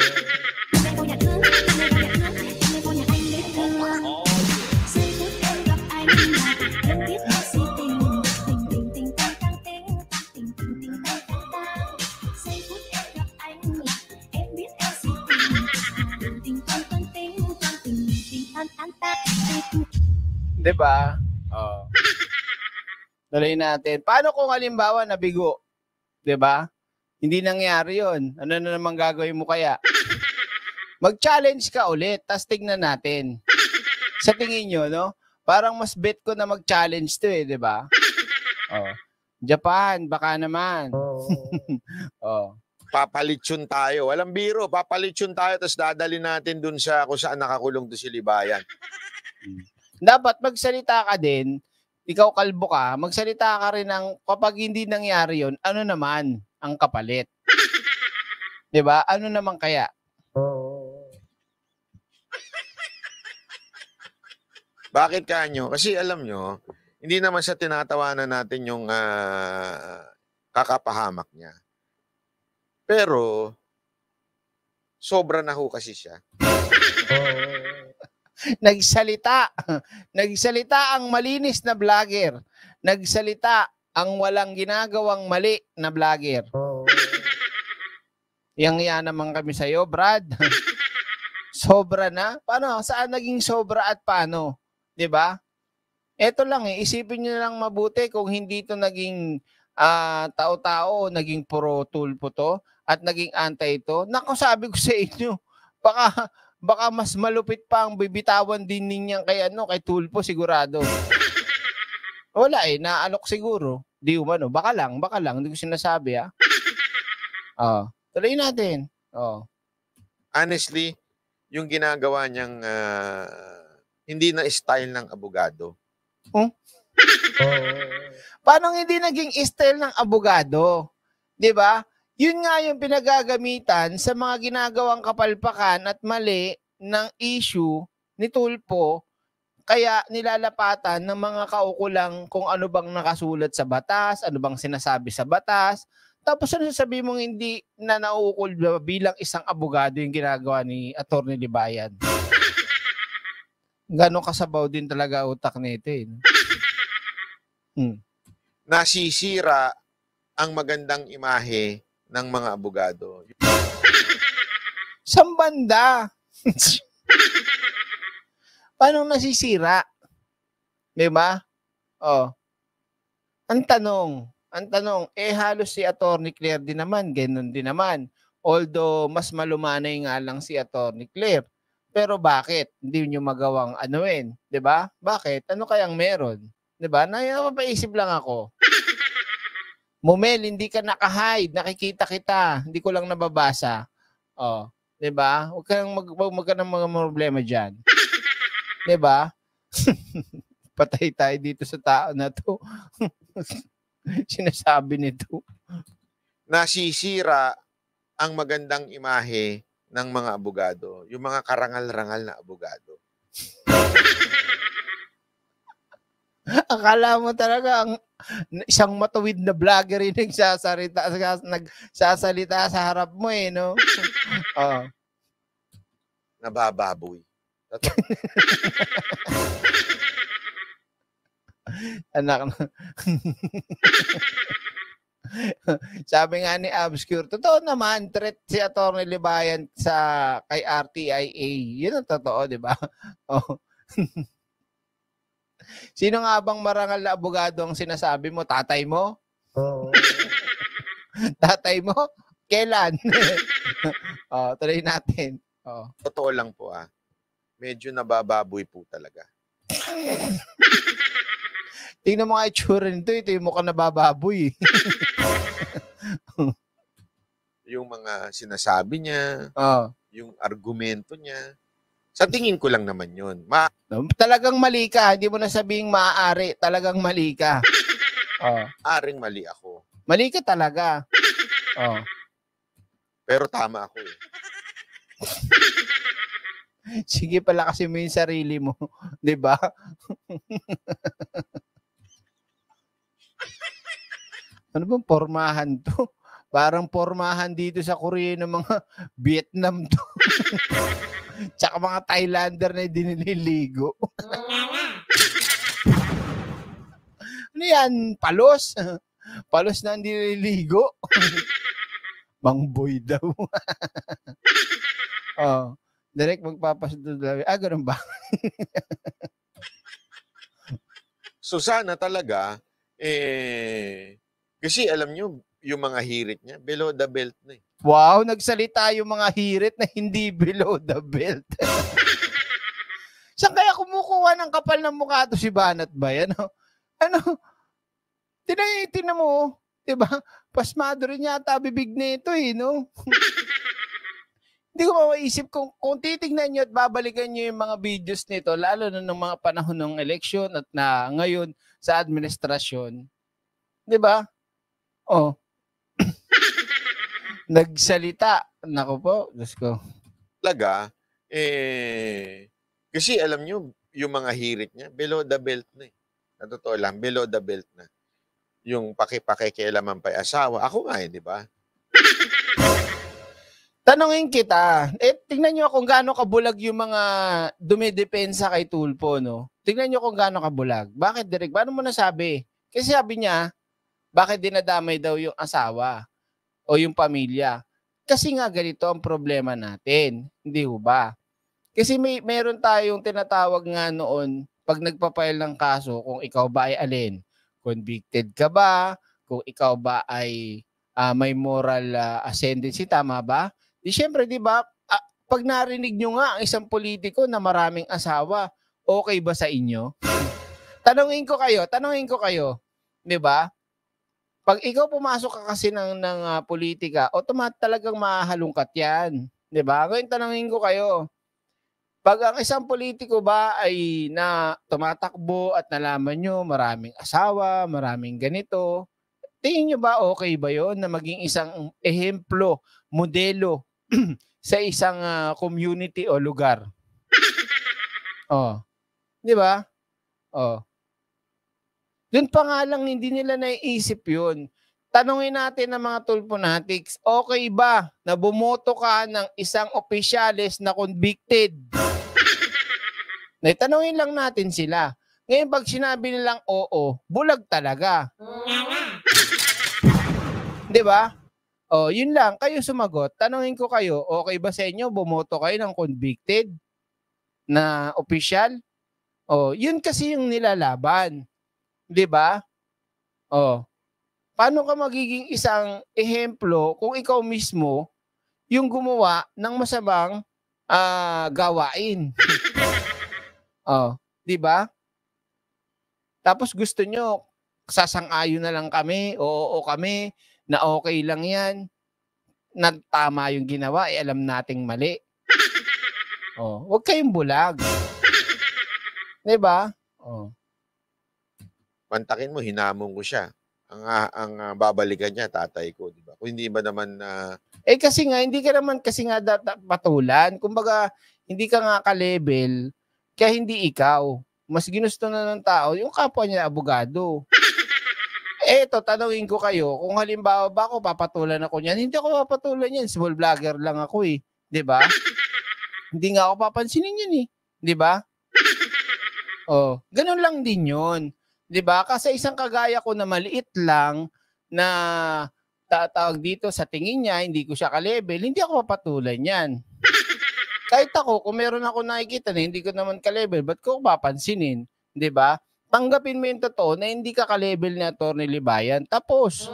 Diba? Oh. Tuloy natin. Paano kung halimbawa nabigo? Diba? Hindi nangyari yon. Ano na naman gagawin mo kaya? Mag-challenge ka ulit, tas tignan natin. Sa tingin nyo, no? Parang mas bet ko na mag-challenge to diba? Oh. Japan, baka naman. Oh. Papalitsyon tayo. Walang biro, papalitsyon tayo tapos dadali natin dun sa kung saan nakakulong to si Libayan. Dapat magsalita ka din, ikaw kalbo ka, magsalita ka rin ng kapag hindi nangyari yon, ano naman ang kapalit? 'Di ba? Ano naman kaya? Bakit kanyo? Kasi alam nyo, hindi naman sa tinatawanan natin yung kakapahamak niya. Pero, sobra na ho kasi siya. Nagsalita. Nagsalita ang malinis na vlogger. Nagsalita ang walang ginagawang mali na vlogger. Yang naman kami sa'yo, Brad. Sobra na? Paano? Saan naging sobra at paano? 'Di ba? Ito lang isipin niyo lang mabuti kung hindi ito naging tao-tao, naging puro tulpo to at naging anti ito. Naku, sabi ko sa inyo, baka mas malupit pa ang bibitawan din niyan kay tulpo sigurado. Wala naalok siguro. Di umano, baka lang, hindi ko sinasabi tuloy natin. Honestly, yung ginagawa niyang hindi na style ng abogado. Paano hindi naging style ng abogado? 'Di ba? Yun nga yung pinagagamitan sa mga ginagawang kapalpakan at mali ng issue ni Tulpo, kaya nilalapatan ng mga kaukulang kung ano bang nakasulat sa batas, ano bang sinasabi sa batas. Tapos ano sasabihin mong hindi na nauukol bilang isang abogado yung ginagawa ni Atty. Libayan? Gano'ng kasabaw din talaga utak nito Nasisira ang magandang imahe ng mga abogado. Saan banda? Paano nasisira? Diba? Ang tanong, halos si Atty. Claire din naman, ganun din naman. Although, mas malumanay nga lang si Atty. Claire. Pero bakit? Hindi nyo magawang anuin. Diba? Bakit? Ano kayang meron? Diba? Napapaisip lang ako. Mumel, hindi ka naka-hide. Nakikita kita. Hindi ko lang nababasa. 'Di ba? Huwag ka nang mga problema diyan. 'Di ba? Patay tayo dito sa tao na 'to. Sinasabi nito. Nasisira ang magandang imahe ng mga abogado, yung mga karangal-rangal na abogado. Akala mo talaga ang isang matuwid na vlogger yung nagsasalita sa harap mo no? Nabababoy. Anak na. Sabi nga ni Obscure, totoo naman, threat si Atty. Libayan sa kay RTIA. Yun ang totoo, di ba? Oh. Sino nga bang marangal na abogado ang sinasabi mo? Tatay mo? Tatay mo? Kailan? Tuloy natin. Totoo lang po medyo nabababoy po talaga. Tingnan mo nga itsura nito, ito yung mukha nabababoy. Yung mga sinasabi niya, yung argumento niya, sa tingin ko lang naman yun. Talagang mali ka, hindi mo na sabihing maaari, talagang mali ka. Aring mali ako. Mali ka talaga. Pero tama ako eh. Sige, palakasin mo yung sarili mo. 'Di ba? Ano bang pormahan to? Parang pormahan dito sa Korea ng mga Vietnam to. Tsaka mga Thailander na dinililigo. Ano yan? Palos? Palos na ang dinililigo? Mangboy daw. Direct magpapasunod. Ganun ba? So sana talaga, kasi alam nyo, yung mga hirit niya, below the belt na eh. Wow, nagsalita yung mga hirit na hindi below the belt. Saan kaya kumukuha ng kapal ng mukha to si Banat ba? Ano? Tinan mo, diba? Pasmado rin yata bibig nito eh, no? Hindi ko maisip kung titignan nyo at babalikan nyo yung mga videos nito, lalo na ng mga panahon ng eleksyon at na ngayon sa administrasyon. Di ba? Nagsalita. Naku po, Diyos ko. Talaga, kasi alam nyo, yung mga hirit niya, below the belt na eh. Na totoo lang, below the belt na. Yung pakikialaman pa'y asawa. Ako nga di ba? Tanungin kita, tingnan nyo kung gaano kabulag yung mga dumidepensa kay Tulfo, no? Tingnan nyo kung gaano kabulag. Bakit, Direk? Paano mo nasabi? Kasi sabi niya, bakit dinadamay daw yung asawa o yung pamilya? Kasi nga ganito ang problema natin. Hindi ho ba? Kasi meron tayong tinatawag nga noon, pag nagpapile ng kaso, kung ikaw ba ay alin? Convicted ka ba? Kung ikaw ba ay may moral ascendancy, tama ba? Di syempre, di ba, pag narinig nyo nga ang isang politiko na maraming asawa, okay ba sa inyo? Tanungin ko kayo, di ba? Pag ikaw pumasok ka kasi ng politika, talagang mahalungkat yan. Di ba? Ngayon tanungin ko kayo, pag ang isang politiko ba ay na tumatakbo at nalaman nyo maraming asawa, maraming ganito, tingin nyo ba okay ba yon na maging isang ehemplo, modelo sa isang community o lugar? Di ba? Doon pa nga lang hindi nila naiisip yun. Tanungin natin ng mga Tulfonatics, okay ba na bumoto ka ng isang opisyalis na convicted? Tanungin lang natin sila. Ngayon pag sinabi nilang oo, bulag talaga. Di ba? Yun lang. Kayo sumagot. Tanungin ko kayo, okay ba sa inyo bumoto kayo ng convicted na opisyal? Yun kasi yung nilalaban. Di ba? Paano ka magiging isang ehemplo kung ikaw mismo yung gumawa ng masamang gawain? Di ba? Tapos gusto nyo, sasang-ayon na lang kami, oo kami, na okay lang yan, na tama yung ginawa, alam nating mali. Huwag kayong bulag. Diba? Pantakin mo, hinamon ko siya. Ang babalikan niya, tatay ko, di ba? Kung hindi ba naman kasi nga, hindi ka naman kasi nga patulan. Kumbaga, hindi ka nga ka-level, kaya hindi ikaw. Mas ginusto na ng tao, yung kapwa niya abogado. Eto, tanungin ko kayo, kung halimbawa ba ako papatulan ako niyan, hindi ako papatulan yan. Small vlogger lang ako eh. Diba? Hindi nga ako papansinin yan eh. Diba? Ganun lang din yun. 'Di ba? Kasi isang kagaya ko na maliit lang na tatawag dito sa tingin niya, hindi ko siya ka-level, hindi ako papatulan niyan. Kahit ako, kung meron ako nakikita na hindi ko naman ka-level, ba't ko papansinin? 'Di ba? Tanggapin mo yung totoo na hindi ka ka-level ni Atty. Libayan. Tapos.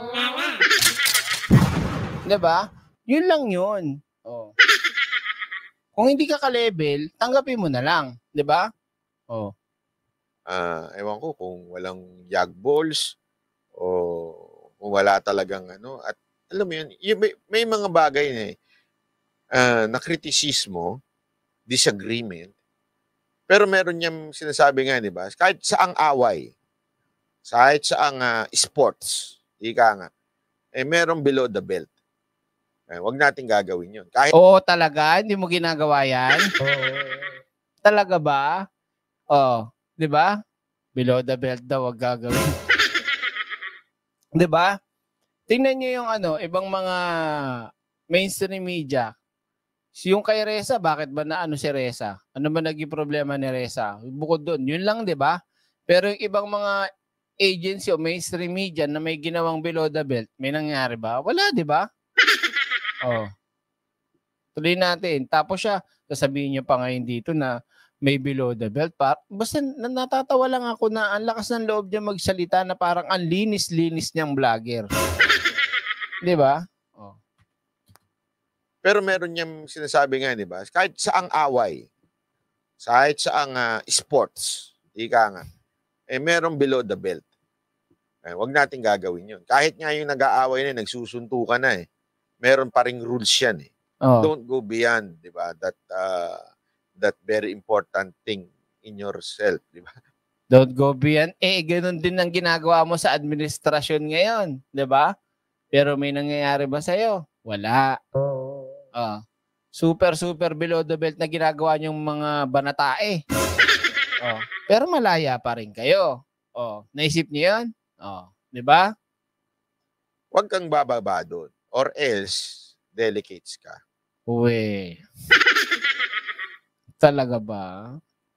'Di ba? Yun lang yun. Oh. Kung hindi ka ka-level, tanggapin mo na lang, 'di ba? Oh. Ewan ko kung walang yag balls o kung wala talagang ano. At alam mo yun, may mga bagay na kritisismo, disagreement, pero meron niyang sinasabi nga, di ba? Kahit saang away, kahit saang sports, ika nga, merong below the belt. Wag nating gagawin yun. Kahit Oo, talaga? Hindi mo ginagawa yan? Talaga ba? Oh, 'di ba? Below the belt daw wag gagawin. 'Di ba? Tingnan niyo yung ibang mga mainstream media. Yung kay Reza, bakit ba na si Reza? Ano ba naging problema ni Reza? Bukod doon, yun lang, 'di ba? Pero yung ibang mga agency o mainstream media na may ginawang below the belt, may nangyari ba? Wala, 'di ba? Oh. Tuloy natin. Tapos sasabihin niya pa ngayon dito na may below the belt. Basta natatawa lang ako na ang lakas ng loob niya magsalita na parang ang linis-linis niyang vlogger. 'Di ba? Oh. pero meron niyang sinasabi nga, di ba? Kahit saang away, kahit saang sports, ika nga, merong below the belt. Wag nating gagawin yun. Kahit nga yung nag-aaway na, nagsusuntukan na meron pa ring rules yan . Oh. Don't go beyond, di ba? That very important thing in yourself, di ba? Don't go beyond. Ganun din ang ginagawa mo sa administrasyon ngayon, di ba? Pero may nangyayari ba sa'yo? Wala. Super below the belt na ginagawa niyong mga banatae. Pero malaya pa rin kayo. Naisip niyo yun? Di ba? Huwag kang bababa doon. Or else, delicates ka. Uwe. Talaga ba?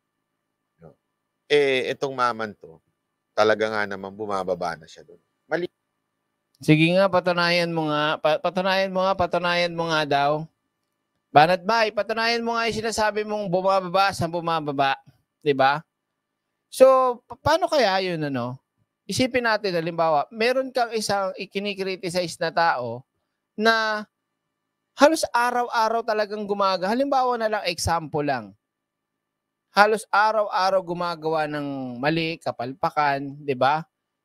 Itong maman to, talaga nga naman bumababa na siya doon. Mali. Sige nga, patunayan mo nga. Patunayan mo nga daw. Banat ba, patunayan mo nga yung sinasabi mong bumababa sa bumababa. Diba? So, paano kaya yun, Isipin natin, halimbawa, meron kang isang ikinikriticize na tao na halos araw-araw talagang halimbawa na lang, example lang. Halos araw-araw gumagawa ng mali, kapalpakan, diba?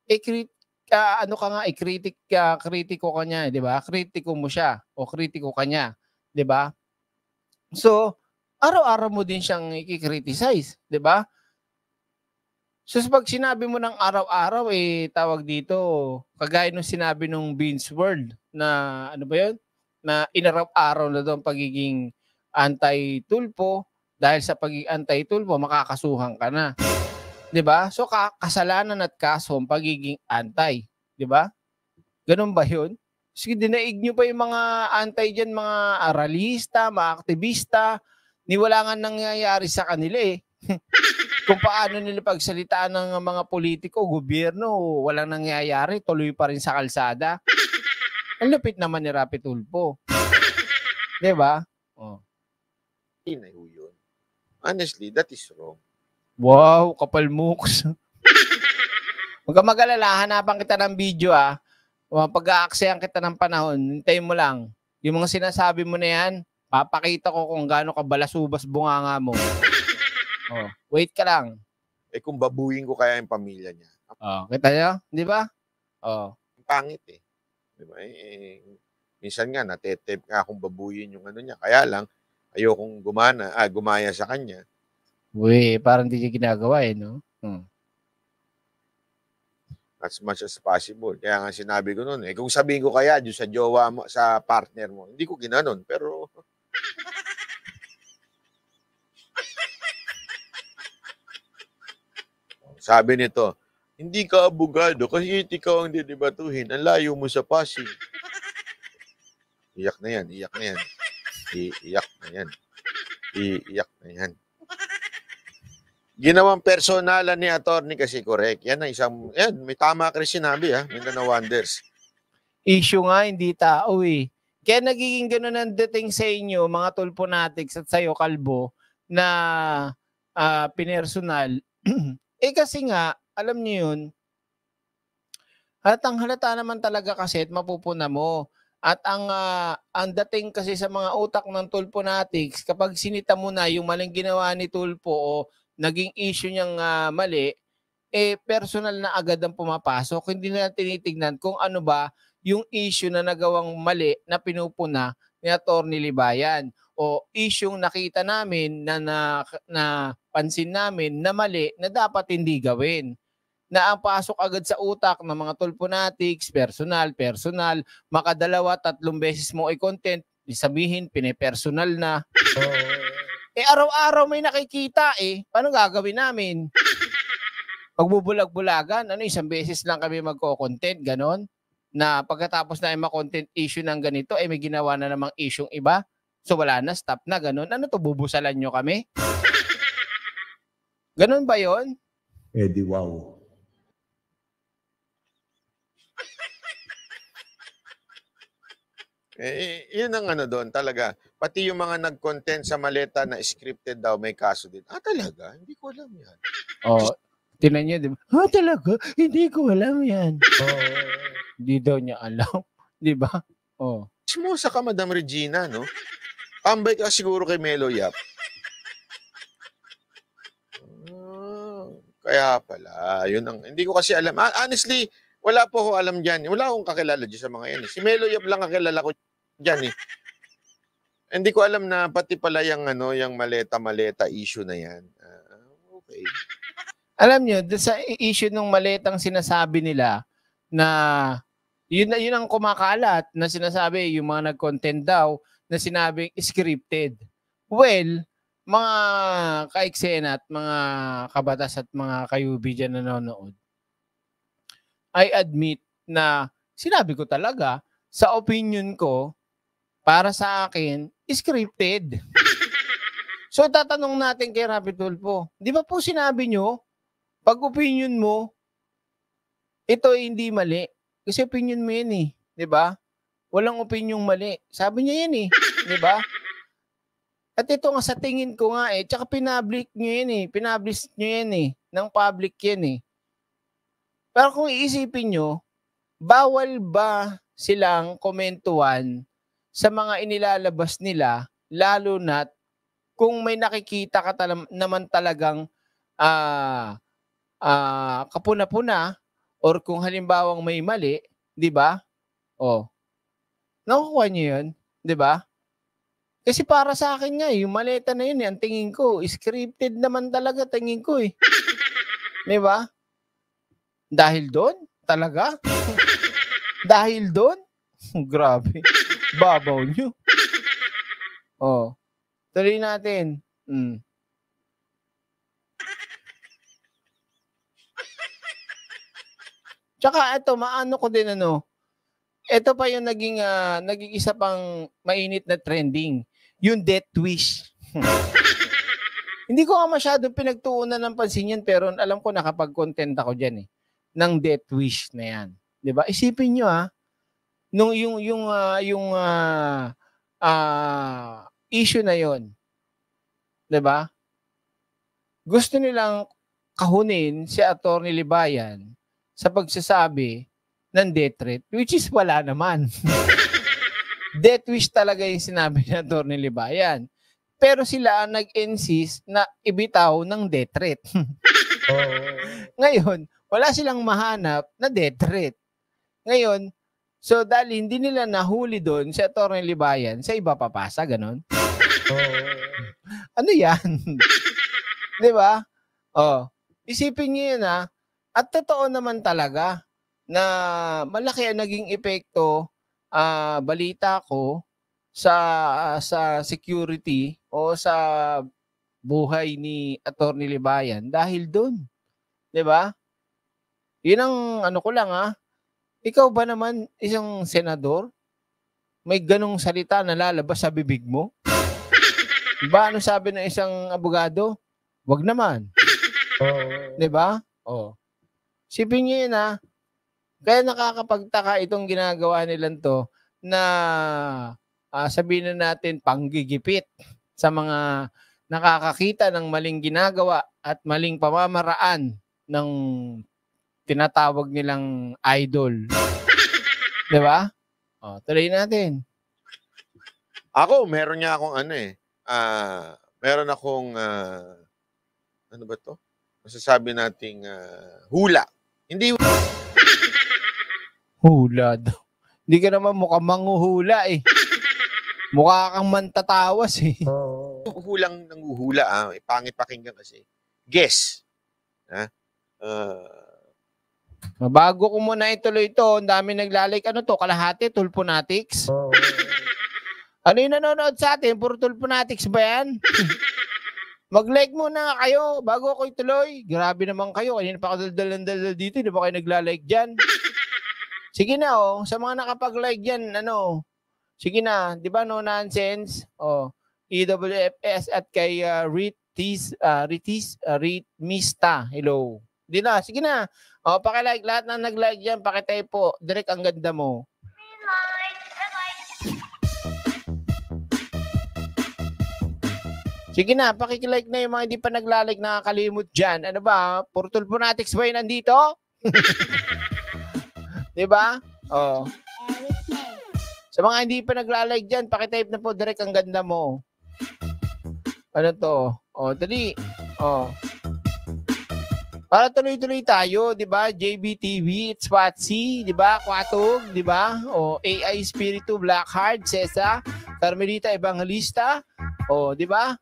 Kritiko ka niya, 'di ba? Kritiko mo siya o kritiko ka niya, 'di ba? So, araw-araw mo din siyang i-criticize, 'di ba? So, pag sinabi mo ng araw-araw tawag dito, kagaya nung sinabi nung Beans World na ano ba 'yun? Na inaraw-araw na daw ang pagiging anti-tulpo, dahil sa pagiging anti-tulpo makakasuhan ka na. 'Di ba? So kasalanan at kaso ang pagiging anti, 'di ba? Ganun ba 'yun? Sige, dinaig niyo pa yung mga anti diyan, mga aralista, mga aktivista, ni wala nga nangyayari sa kanila Kung paano nila pagsalitaan ng mga politiko, gobyerno, walang nangyayari, tuloy pa rin sa kalsada. Ang lupit naman ni Rapi Tulfo. 'Di ba? Hindi na yun. Honestly, that is wrong. Wow, kapal mooks. Huwag ka mag-alala, hanapan kita ng video Pag-aaksayan kita ng panahon, hintayin mo lang. Yung mga sinasabi mo na yan, papakita ko kung gaano ka balasubas bunganga mo. Wait ka lang. Kung babuyin ko kaya yung pamilya niya. Kita niyo? Di ba? Pangit Di ba? Minsan nga, natetep nga akong babuyin yung niya. Kaya lang, ayokong gumaya sa kanya. Uy, parang di niya ginagawa no? As much as possible. Kaya nga sinabi ko noon, kung sabihin ko kaya sa jowa mo, sa partner mo, hindi ko ginanon. Pero, sabi nito, hindi ka abogado kasi ikaw ang didebatuhin. Ang layo mo sa Pasig. Iyak na yan. Iyak na yan. Ginawang personalan ni attorney kasi correct. Yan ang isang, yan, may tama ka rin sinabi ha, Mindanao Wonders. Issue nga, hindi tao eh. Kaya nagiging gano'n ang dating sa inyo, mga tulponatics at sa'yo, Kalbo, na pinersonal. Eh kasi nga, alam niyo yun, halatang halata naman talaga kasi at mapupuna mo. At ang dating kasi sa mga utak ng tulponatics, kapag sinita mo na yung maling ginawa ni Tulpo o naging issue niyang mali, eh personal na agad ang pumapasok. Hindi na tinitignan kung ano ba yung issue na nagawang mali na pinupuna ni Atty. Libayan o issue nakita namin na pansin namin na mali na dapat hindi gawin. Na ang pasok agad sa utak ng mga tulponatics, personal, makadalawa, 3 beses mo i-content, sabihin, pinipersonal na. Eh araw-araw may nakikita eh. Paano gagawin namin? Pagbubulag-bulagan, 1 beses lang kami magko-content, ganon. Na pagkatapos na ay ma-content issue ng ganito, eh may ginawa na namang issue iba. So wala na, stop na, ganon. Ano to, bubusalan nyo kami? Ganon ba yon? Eddie, wow. Yun ang ano doon talaga. Pati yung mga nag-content sa maleta na scripted daw, may kaso din. Talaga? Hindi ko alam yan. Oh, tinan nyo, di ba? Talaga? Hindi ko alam yan. Hindi daw niya alam. Di ba? Sumusa ka, Madam Regina, no? Tambay ka siguro kay Melo Yap. Kaya pala, yun ang, hindi ko kasi alam. Honestly, wala po ako alam dyan. Wala akong kakilala dyan sa mga yan. Si Melo Yap lang ang kilala ko dyan eh. Hindi ko alam na pati pala yung, yung maleta issue na yan. Okay. Alam nyo, sa issue ng maletang sinasabi nila na yun ang kumakalat na sinasabi, yung mga nag-content daw na sinabing scripted. Well, mga kaiksena at mga kabatas at mga kayubi dyan nanonood, I admit na sinabi ko talaga, sa opinion ko, para sa akin, scripted. So tatanong natin kay Rapi Tulfo, di ba po sinabi nyo, pag opinion mo, ito hindi mali. Kasi opinion mo yan eh, di ba? Walang opinion mali. Sabi niya yan eh, di ba? At ito nga sa tingin ko nga eh, tsaka pinablish nyo yan eh, ng public yan eh. Pero kung iisipin nyo, bawal ba silang komentuhan sa mga inilalabas nila, lalo na kung may nakikita ka naman talagang kapuna-puna or kung halimbawang may mali, di ba? Nakukuha nyo yun, di ba? Kasi para sa akin nga, yung maleta na yun, ang tingin ko, scripted naman talaga tingin ko eh. Di ba? Dahil doon? Talaga? Dahil doon? Grabe. Babaw nyo. Tuloy natin. Tsaka ito, maano ko din ito pa yung naging isa pang mainit na trending. Yung death wish. Hindi ko nga masyadong pinagtuunan ng pansin yan, pero alam ko nakapag-content ako dyan eh. Ng death wish na yan. Diba? Isipin nyo nung yung issue na yon, 'di ba? Gusto nilang kahunin si Atty. Libayan sa pagsasabi ng death threat, which is wala naman. Death wish talaga yung sinabi ni Atty. Libayan. Pero sila ang nag-insist na ibitaw ng death threat. Ngayon, wala silang mahanap na death threat. Ngayon, so dahil hindi nila nahuli doon si Atty. Libayan, sa iba papasa, ganon? Ano yan? Di ba? Isipin niyo yun at totoo naman talaga na malaki ang naging epekto, balita ko, sa security o sa buhay ni Atty. Libayan dahil doon. Di ba? Yun ang ko lang Ikaw ba naman, isang senador, may ganong salita na lalabas sa bibig mo? Diba? Ano sabi ng isang abogado? Wag naman. 'Di ba? Oh. Sipin niyo 'yun, Kaya nakakapagtaka itong ginagawa nilang 'to na, sabihin na natin panggigipit sa mga nakakakita ng maling ginagawa at maling pamamaraan ng tinatawag nilang idol. 'Di ba? Oh, tuloy natin. Ako, meron akong ano ba 'to? Masasabi nating hula. Hindi Hula daw. Hindi ka naman mukhang manghuhula eh. Mukha kang mantatawas eh. hulang nanghuhula, pangit pakinggan kasi. Guess. Bago ko muna ituloy ito, ang dami naglalike. Ano to? Kalahati? Tulponatics? Ano yung nanonood sa atin? Puro Tulponatics ba yan? Mag-like muna kayo bago ako ituloy. Grabe naman kayo. Kanina pa ako daldal dito. Hindi ba kayo naglalike dyan? Sige na, sa mga nakapag-like dyan, sige na, di ba, no nonsense? EWFS at kay Ritmista. Hello. Di na, sige na. Paki-like, lahat na nag-like dyan, paki-type po. Direct, ang ganda mo. Sige na, paki-like na yung mga hindi pa naglalike, nakakalimot dyan. Ano ba, puro Tulponatics ba yun nandito? Diba? Sa mga hindi pa nagla-like dyan, paki-type na po direct, ang ganda mo. Ano to? Dali. Para tuloy-tuloy tayo, di ba? JBTV, It's Patsy, di ba? Kwatog, di ba? AI Spiritu, Blackheart, Cesa, Carmelita Evangelista, di ba?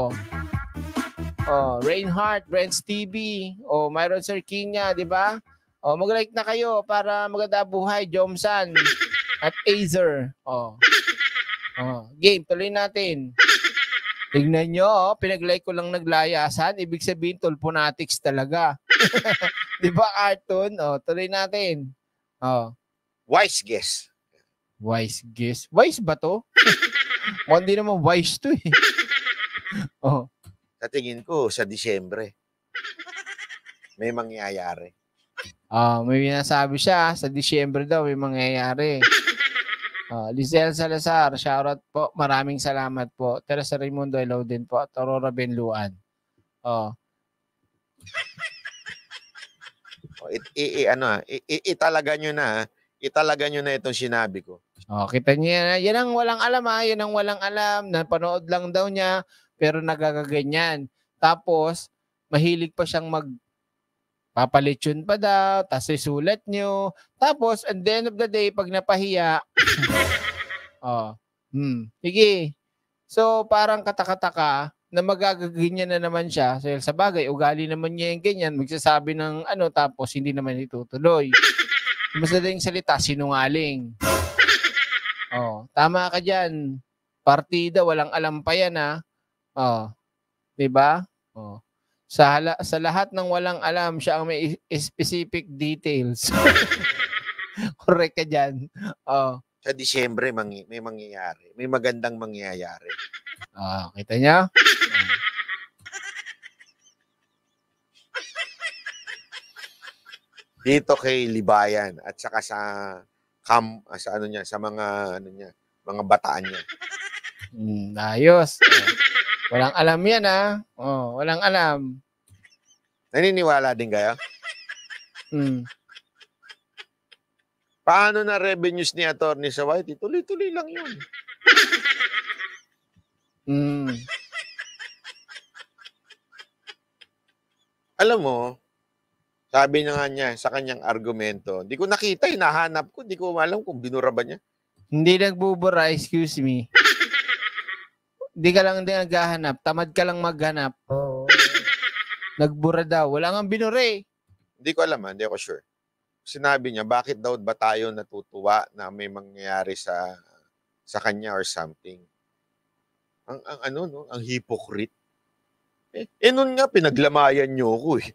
Reinhardt, Brents TV, Myron Serkinya, di ba? Mag-like na kayo para maganda buhay, Jomsan at Azer. Game, tuloy natin. Tignan nyo, pinag-like ko lang naglayasan. Ibig sabihin, Tulponatics talaga. Di ba, cartoon? Tuloy natin. Wise guess. Wise guess. Wise ba to? Hindi naman wise to eh. Sa tingin ko, sa Disyembre, may mangyayari. May nasabi siya, sa Disyembre daw may mangyayari. Lizelle Salazar, shoutout po. Maraming salamat po. Teresa Raimundo, hello din po. At Aurora Benluan. Italaga nyo na itong sinabi ko. Kita niya, yan ang walang alam yan ang walang alam. Napanood lang daw niya, pero nagagaganyan. Tapos, mahilig pa siyang papalitsyon pa daw, tapos isulat nyo. Tapos, at the end of the day, pag napahiya, sige. So, parang katakataka na magagaganyan na naman siya. So, sa bagay, ugali naman niya yung ganyan, magsasabi ng tapos hindi naman itutuloy. Mas madaling salita, sinungaling. Tama ka dyan. Partida, walang alam pa yan, diba? Sa lahat ng walang alam, siya ang may specific details. Correct ka dyan. Sa Disyembre, may mangyayari. May magandang mangyayari. Kita niya? Dito kay Libayan at saka sa mga bataan niya. Ayos. Walang alam yan, walang alam. Naniniwala din kayo? Paano na revenues ni Atty. sa Whitey? Tuloy-tuloy lang yun. Alam mo, sabi niya sa kanyang argumento, di ko nakita, hinahanap ko, di ko alam kung binura ba niya. Hindi nagbubura, excuse me. Di ka lang din naghahanap. Tamad ka lang maghanap. Nagbura daw. Wala nga binure. Hindi ko alam, hindi ako sure. Sinabi niya, bakit daw ba tayo natutuwa na may mangyayari sa kanya or something? Ang hypocrite. Nun nga, pinaglamayan niyo ako eh.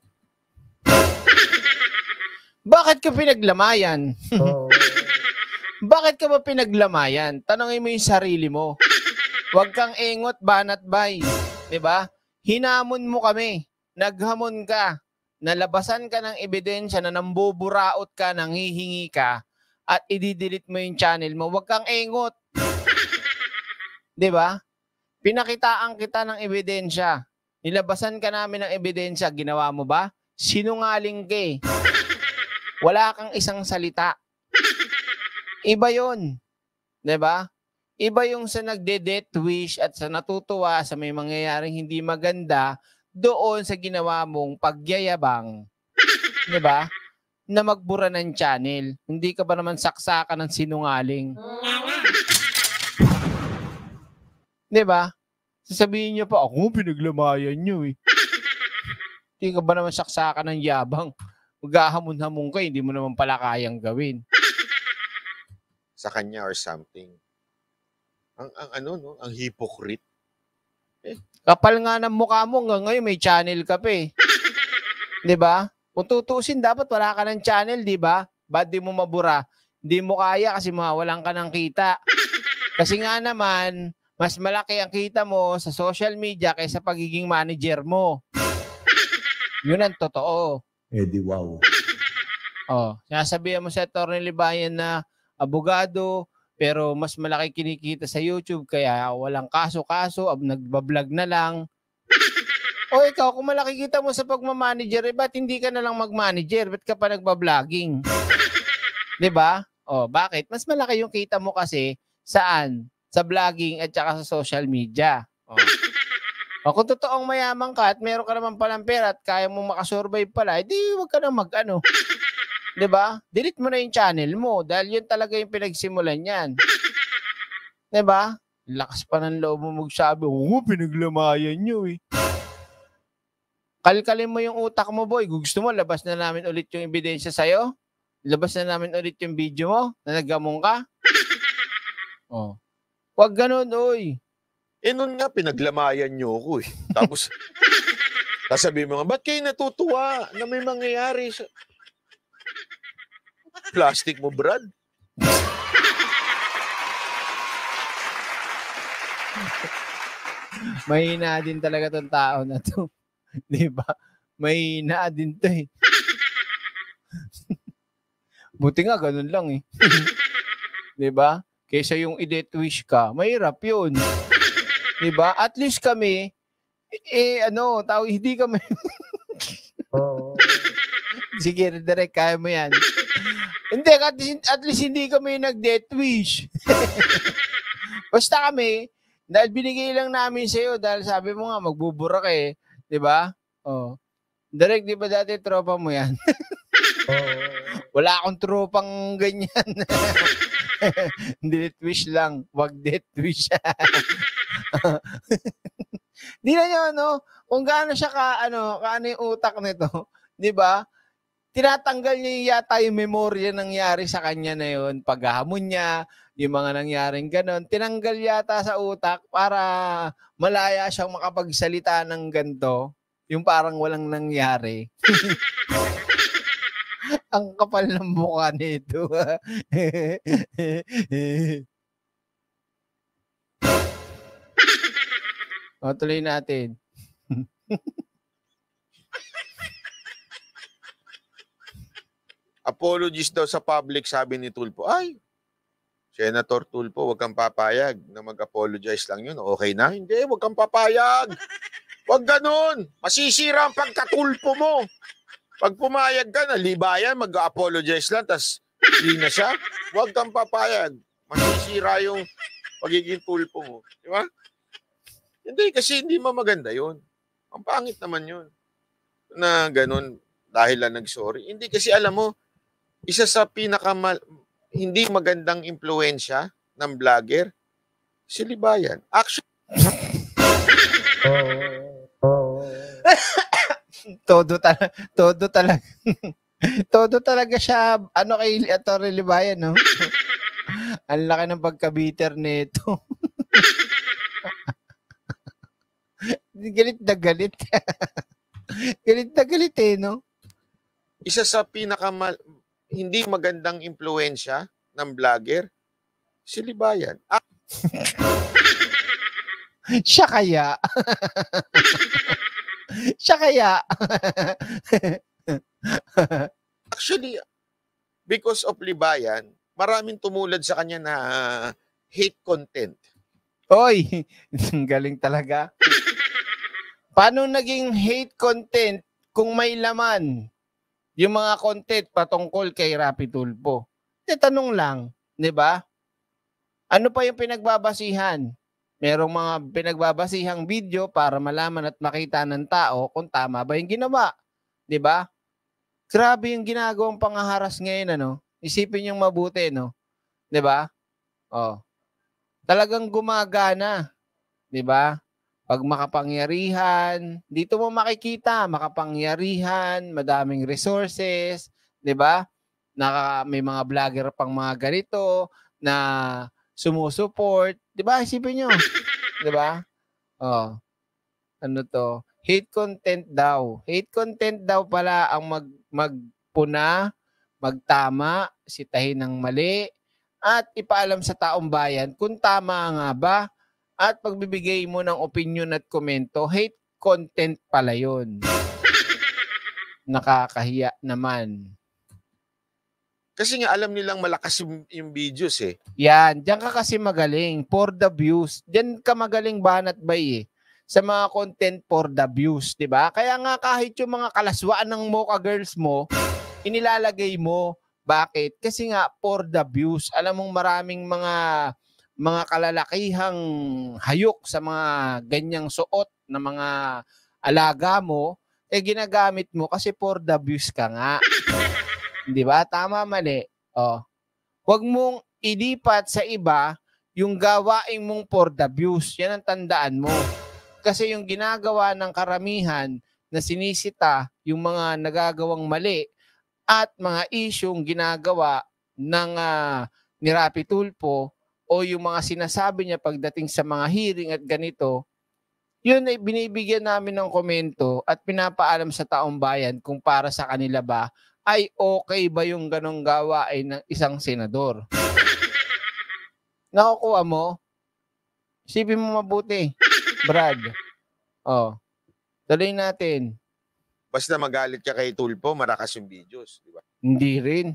Bakit ka pinaglamayan? Bakit ka ba pinaglamayan? Tanongin mo yung sarili mo. Huwag kang engot, banat bay. Diba? Hinamon mo kami naghamon ka, nalabasan ka ng ebidensya na nambuburaot ka, nanghihingi ka, at i-delete mo yung channel mo, wag kang engot. 'Di ba? Pinakitaan kita ng ebidensya. Nilabasan ka namin ng ebidensya, ginawa mo ba? Sinungaling ka eh. Wala kang isang salita. Iba 'yon. 'Di ba? Iba yung sa nagde-death wish at sa natutuwa sa may mangyayaring hindi maganda doon sa ginawa mong pagyayabang. 'Di ba? Na magbura ng channel. Hindi ka ba naman saksakan ng sinungaling? 'Di ba? Sasabihin niyo pa, ako pinaglamayan niyo eh. Hindi ka ba naman saksakan ng yabang? Maghahamon-hamon ka, hindi mo naman pala kayang gawin. Sa kanya or something. Ang ano, no? Ang hypocrite. Kapal nga ng mukha mo, hanggang ngayon may channel ka pa eh. 'Di ba? Kung tutusin, dapat wala ka ng channel, 'di ba? Ba't di mo mabura? Hindi mo kaya kasi mawalan ka ng kita. Kasi nga naman, mas malaki ang kita mo sa social media kaysa pagiging manager mo. Yun ang totoo. Eh di wow. Oh, sinasabihan mo sa Atty. Libayan na abogado, pero mas malaki kinikita sa YouTube kaya walang kaso-kaso, nagbablog na lang. O ikaw, kung malaki kita mo sa pagmamanager, ba't hindi ka na lang mag-manager? Ba't ka pa nagbabloging? 'Di ba? O, bakit? Mas malaki yung kita mo kasi saan? Sa vlogging at saka sa social media. O kung totoong mayaman ka at meron ka naman palang pera at kaya mo makasurvive pala, edi wag ka na mag-ano. 'Di ba? Delete mo na yung channel mo dahil yun talaga yung pinagsimulan niyan. 'Di ba? Lakas pa ng loob mo magsabi, pinaglamayan niyo eh. Kalkalin mo yung utak mo, boy. Gusto mo, labas na namin ulit yung ebidensya sa'yo? Labas na namin ulit yung video mo na naggamong ka? Oh. Wag ganun, oy. Noon nga, pinaglamayan niyo ako eh. Tapos, sasabihin mo nga, ba't kayo natutuwa na may mangyayari sa plastic mo, Brad? Mahina din talaga tong tao na to. 'Di ba? Mahina din to eh. Buti nga, ganun lang eh. 'Di ba? Kaysa yung i-death wish ka, mahirap yun. 'Di ba? At least kami, hindi kami... Sige, direct, kaya mo yan. Hindi, at least hindi kami nag-death wish. Basta kami, dahil binigay lang namin sa'yo, dahil sabi mo nga, magbubura ka eh. 'Di ba? Oh. Direct, 'di ba dati tropa mo yan? Wala akong tropang ganyan. Delete wish lang, wag death wish. Di na nyo, kung gaano siya kaano yung utak nito, 'di ba? Tinatanggal niya yata yung memorya nangyari sa kanya na yun, paghahamon niya, yung mga nangyaring ganon, tinanggal yata sa utak para malaya siyang makapagsalita ng ganito, yung parang walang nangyari. Ang kapal ng mukha nito. O, tuloy natin. Apologies daw sa public, sabi ni Tulfo. Ay, Senator Tulfo, wag kang papayag na mag-apologize lang yun. Okay na? Hindi, wag kang papayag. Wag ganun. Masisira ang pagkatulpo mo. Pag pumayag ka na, Libayan, mag-apologize lang, tas hindi na siya. Wag kang papayag. Masisira yung pagiging tulpo mo. Di ba? Hindi, kasi hindi maganda yun. Ang pangit naman yun. Na ganun, dahil lang nag-sorry. Hindi, kasi alam mo, isa sa hindi magandang impluensya ng vlogger, si Libayan. Actually, Todo talaga. Todo talaga siya, kay Atty. Libayan, no? Ang laki ng pagka-bitter nito. Galit na galit. Galit na galit no? isa sa hindi magandang impluensya ng vlogger, si Libayan. Siya kaya? Siya kaya. Actually, because of Libayan, maraming tumulad sa kanya na hate content. Oy, ang galing talaga. Paano naging hate content kung may laman yung mga content patungkol kay Rapi Tulfo? Tanong lang, 'di ba? Ano pa yung pinagbabasihan? Merong mga pinagbabasihang video para malaman at makita ng tao kung tama ba yung ginawa, 'di ba? Grabe yung ginagawang panghaharas ngayon, ano? Isipin yung mabuti, no? 'Di ba? Oh. Talagang gumagana, 'di ba? Pag makapangyarihan, dito mo makikita makapangyarihan, madaming resources, 'di ba? May mga vlogger pang mga ganito na sumusuport, 'di ba? Isipin niyo, 'di ba? Oh, ano to? Hate content daw. Hate content daw pala ang magpuna, magtama, sitahin ng mali, at ipaalam sa taong bayan kung tama nga ba, at pagbibigay mo ng opinion at komento. Hate content pala yun. Nakakahiya naman. Kasi nga alam nilang malakas yung videos eh. Yan, diyan ka kasi magaling. For the views. Diyan ka magaling banat bay eh. Sa mga content for the views, di ba? Kaya nga kahit yung mga kalaswaan ng Mocha Girls mo, inilalagay mo. Bakit? Kasi nga for the views. Alam mong maraming mga kalalakihang hayok sa mga ganyang suot na mga alaga mo, ginagamit mo kasi for the views ka nga. Di ba? Tama, mali. Oh. Huwag mong ilipat sa iba yung gawain mong for the views. Yan ang tandaan mo. Kasi yung ginagawa ng karamihan na sinisita yung mga nagagawang mali at mga isyong ginagawa ng ni Rapi Tulfo o yung mga sinasabi niya pagdating sa mga hearing at ganito, yun ay binibigyan namin ng komento at pinapaalam sa taong bayan kung para sa kanila ba ay okay ba yung ganong gawain ng isang senador. Nakukuha mo? Isipin mo mabuti, Brad. Oh, tuloy natin. Basta magalit ka kay Tulfo, marakas yung videos, di ba? Hindi rin.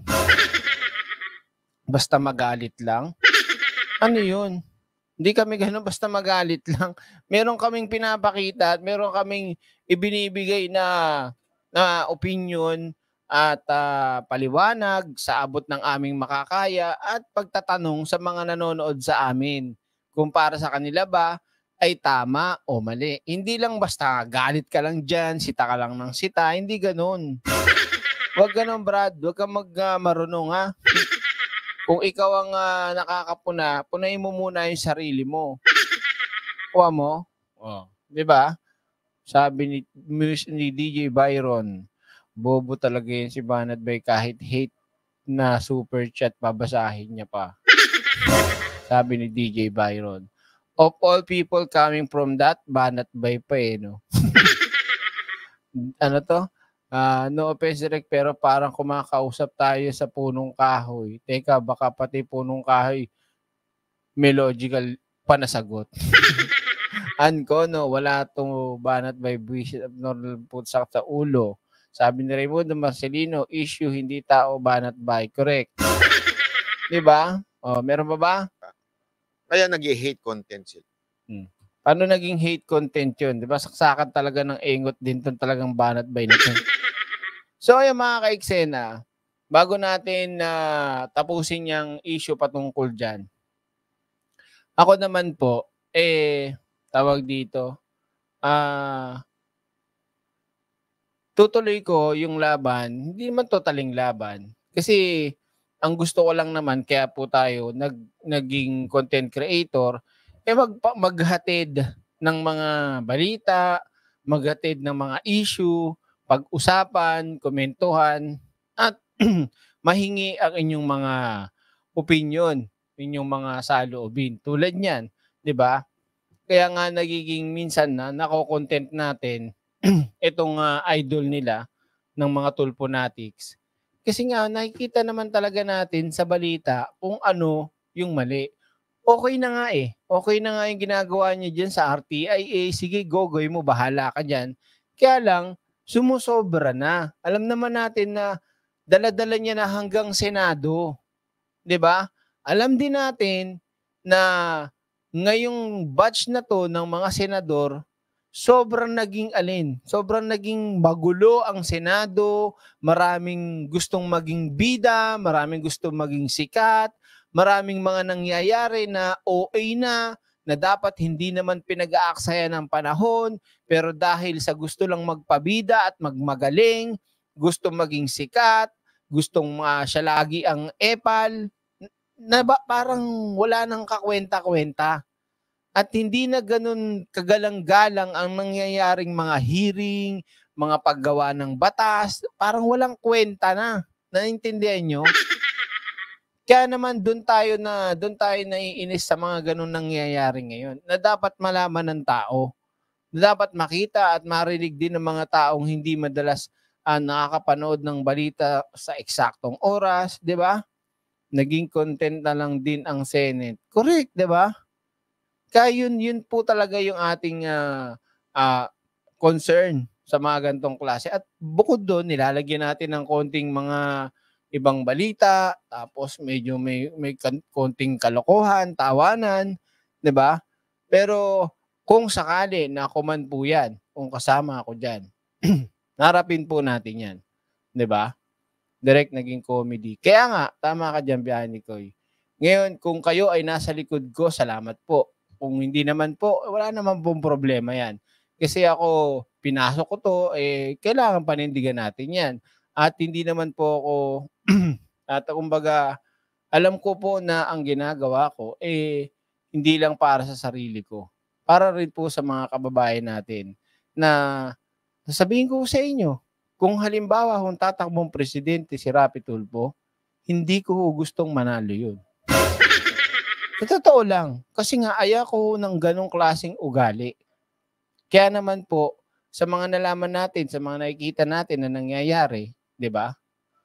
Basta magalit lang. Ano yun? Hindi kami ganun basta magalit lang. Meron kaming pinapakita at meron kaming ibinibigay na opinion at paliwanag sa abot ng aming makakaya at pagtatanong sa mga nanonood sa amin. Kung para sa kanila ba ay tama o mali. Hindi lang basta galit ka lang dyan, sita ka lang ng sita. Hindi ganun. Huwag ganun, Brad. Huwag kang marunong, ha? Kung ikaw ang nakakapuna, punayin mo muna yung sarili mo. Kuha mo? Oh. Di ba? Sabi ni DJ Byron, bobo talaga yun si Banat Bay kahit hate na super chat, babasahin niya pa. Sabi ni DJ Byron. Of all people coming from that, Banat Bay pa eh, no? Ano to? No offense direct, pero parang kumakausap tayo sa punong kahoy. Teka, baka pati punong kahoy may logical pa na sagot. Anko, no, wala to Banat Bay buwisit abnormal putsak sa ulo. Sabi ni Raimundo Marcelino, issue hindi tao Banat Bay. Correct. Diba? Oh, meron pa ba? Kaya nag-hate content sila. Paano naging hate content yun? Diba? Saksakan talaga ng engot din itong talagang Banat Bay nito. So, ayan mga ka-eksena, bago natin tapusin yung issue patungkol dyan, ako naman po, tawag dito, tutuloy ko yung laban, hindi naman totaling laban. Kasi, ang gusto ko lang naman, kaya po tayo naging content creator, maghatid ng mga balita, maghatid ng mga issue, pag-usapan, komentuhan, at mahingi ang inyong mga opinion, inyong mga saloobin. Tulad niyan, di ba? Kaya nga nagiging minsan na nako-content natin itong idol nila ng mga Tulfonatics. Kasi nga nakikita naman talaga natin sa balita kung ano yung mali. Okay na nga eh. Okay na nga yung ginagawa niya dyan sa RTIA. Sige, gogoy mo, bahala ka dyan. Kaya lang, sumusobra na. Alam naman natin na dala-dala niya na hanggang Senado. 'Di ba? Alam din natin na ngayong batch na to ng mga senador, sobrang naging magulo ang Senado, maraming gustong maging bida, maraming gustong maging sikat, maraming mga nangyayari na OA na dapat hindi naman pinag-aaksaya ng panahon, pero dahil sa gusto lang magpabida at magmagaling, gusto maging sikat, gustong siya lagi ang epal, parang wala nang kakwenta-kwenta. At hindi na ganun kagalang-galang ang nangyayaring mga hearing, mga paggawa ng batas, parang walang kwenta na. Naiintindihan nyo? Kaya naman doon tayo naiinis sa mga ganun nangyayari ngayon na dapat malaman ng tao. Na dapat makita at marinig din ng mga taong hindi madalas nakakapanood ng balita sa eksaktong oras, di ba? Naging content na lang din ang Senate. Correct, di ba? Kaya yun po talaga yung ating concern sa mga gantong klase. At bukod doon, nilalagyan natin ng konting mga ibang balita, tapos medyo may konting kalokohan, tawanan, 'di ba? Pero kung sakali na ako man po 'yan, kung kasama ako diyan, harapin po natin 'yan, 'di ba? Direct naging comedy. Kaya nga, tama ka diyan, Biani Koy. Ngayon, kung kayo ay nasa likod ko, salamat po. Kung hindi naman po, wala naman pong problema 'yan. Kasi ako, pinasok ko 'to, kailangan panindigan natin 'yan. At hindi naman po ako at kumbaga alam ko po na ang ginagawa ko hindi lang para sa sarili ko. Para rin po sa mga kababayan natin na sasabihin ko sa inyo, kung halimbawa kung tatakbong presidente si Rapi Tulfo, hindi ko gustong manalo 'yun. Sa totoo lang, kasi nga ayoko ng ganong klaseng ugali. Kaya naman po, sa mga nalaman natin, sa mga nakikita natin na nangyayari, 'di ba?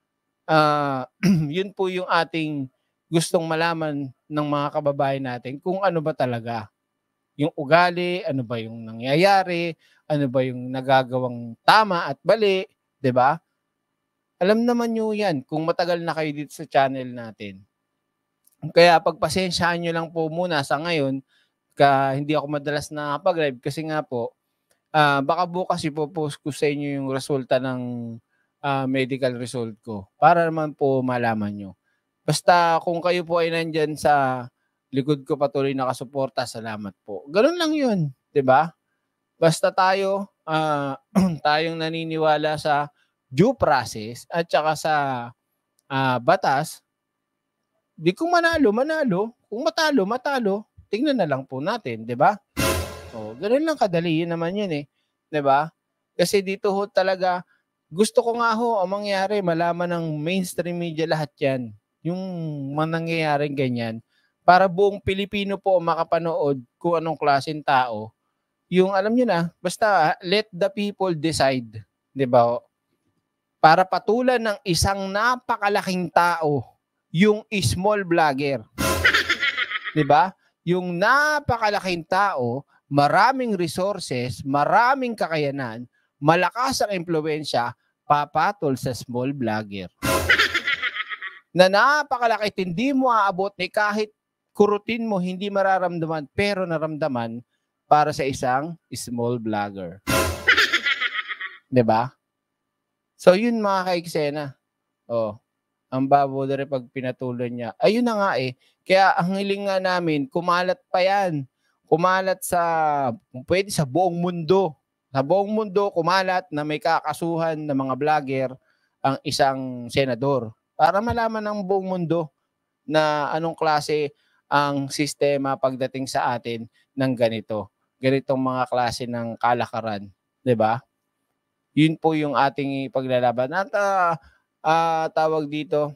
Yun po yung ating gustong malaman ng mga kababayan natin kung ano ba talaga yung ugali, ano ba yung nangyayari, ano ba yung nagagawang tama at mali, 'di ba? Alam naman niyo 'yan kung matagal na kayo dito sa channel natin. Kaya pagpasensyahan niyo lang po muna sa ngayon hindi ako madalas nakakapag-live kasi nga po baka bukas ipo-post ko sa inyo yung resulta ng medical result ko para naman po malaman nyo. Basta kung kayo po ay nandyan sa likod ko patuloy nakasuporta, salamat po. Ganun lang yun, 'di ba? Basta tayo, tayong naniniwala sa due process at saka sa batas, di kung manalo. Kung matalo. Tingnan na lang po natin, 'di ba? Oh, ganoon lang kadali, yun naman yun 'di ba? Kasi dito ho talaga gusto ko nga ho ang mangyari, malaman ng mainstream media lahat 'yan. Yung mga nangyayaring ganyan para buong Pilipino po makapanood kung anong klaseng tao. Yung alam niyo na, basta let the people decide, 'di ba? Para patulan ng isang napakalaking tao, yung small vlogger. 'Di ba? Yung napakalaking tao, maraming resources, maraming kakayanan, malakas ang impluwensya, papatol sa small vlogger. Na napakalaki, hindi mo aabot ni kahit kurutin mo, hindi mararamdaman, pero naramdaman para sa isang small vlogger. 'Di ba? So yun mga kaiksena. Ang babo na rin pag pinatulan niya. Ayun na nga Kaya ang hiling nga namin, kumalat pa yan. Kumalat pwede sa buong mundo. Sa buong mundo, kumalat na may kakasuhan ng mga vlogger ang isang senador. Para malaman ng buong mundo na anong klase ang sistema pagdating sa atin ng ganito. Ganitong mga klase ng kalakaran. 'Di ba? Yun po yung ating paglalaban. At tawag dito,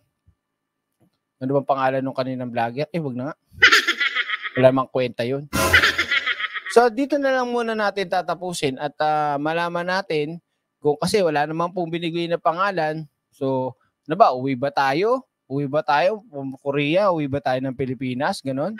ano bang pangalan ng kaninang vlogger? Wag na nga. Wala mang kwenta yun. So, dito na lang muna natin tatapusin at malaman natin kung kasi wala namang pong binigay na pangalan. So, ano ba? Uwi ba tayo? Uwi ba tayo? Korea? Uwi ba tayo ng Pilipinas? Ganon?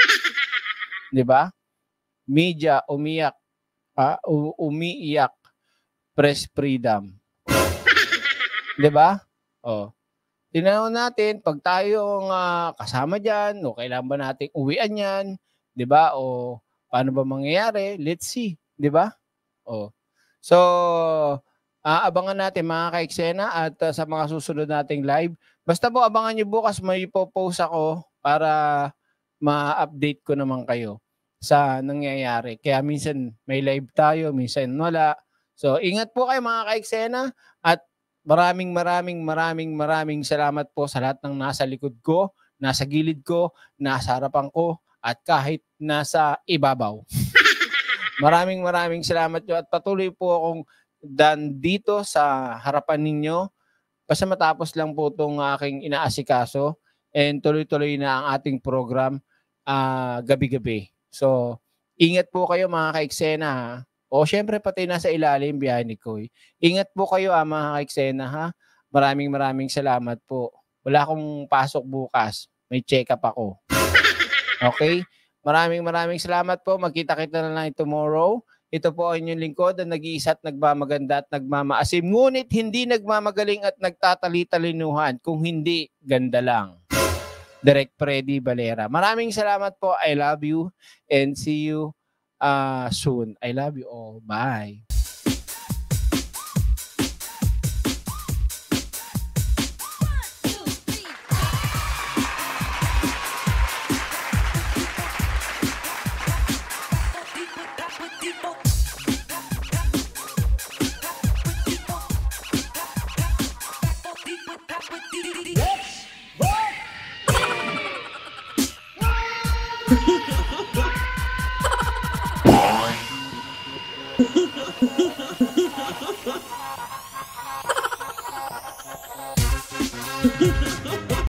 'Di ba? Media umiyak. Umiiyak. press freedom. 'Di ba? Oh. Tingnan natin pag tayo kasama diyan o kailan ba nating uwian 'yan, 'di ba? O paano ba mangyayari? Let's see, 'di ba? Oh. So, aabangan natin mga ka-eksena at sa mga susunod nating live. Basta po abangan niyo bukas may ipo-post ako para ma-update ko naman kayo sa nangyayari. Kaya minsan may live tayo, minsan wala. So, ingat po kayo mga ka-eksena at maraming salamat po sa lahat ng nasa likod ko, nasa gilid ko, nasa harapan ko, at kahit nasa ibabaw. Maraming salamat po at patuloy po akong dito sa harapan ninyo. Basta matapos lang po itong aking inaasikaso and tuloy-tuloy na ang ating program gabi-gabi. So, ingat po kayo mga ka-eksena ha. O syempre pati nasa ilalim biyahe ni Koy. Ingat po kayo mga ka-eksena ha. Maraming salamat po. Wala akong pasok bukas. May check-up ako. Okay? Maraming salamat po. Magkita-kita na lang tomorrow. Ito po ang inyong lingkod na nag-iisa at nagmamaganda at nagmamaasim. Ngunit hindi nagmamagaling at nagtatali-talinuhan. Kung hindi, ganda lang. Direct Freddy Valera. Maraming salamat po. I love you and see you soon. I love you all. Bye.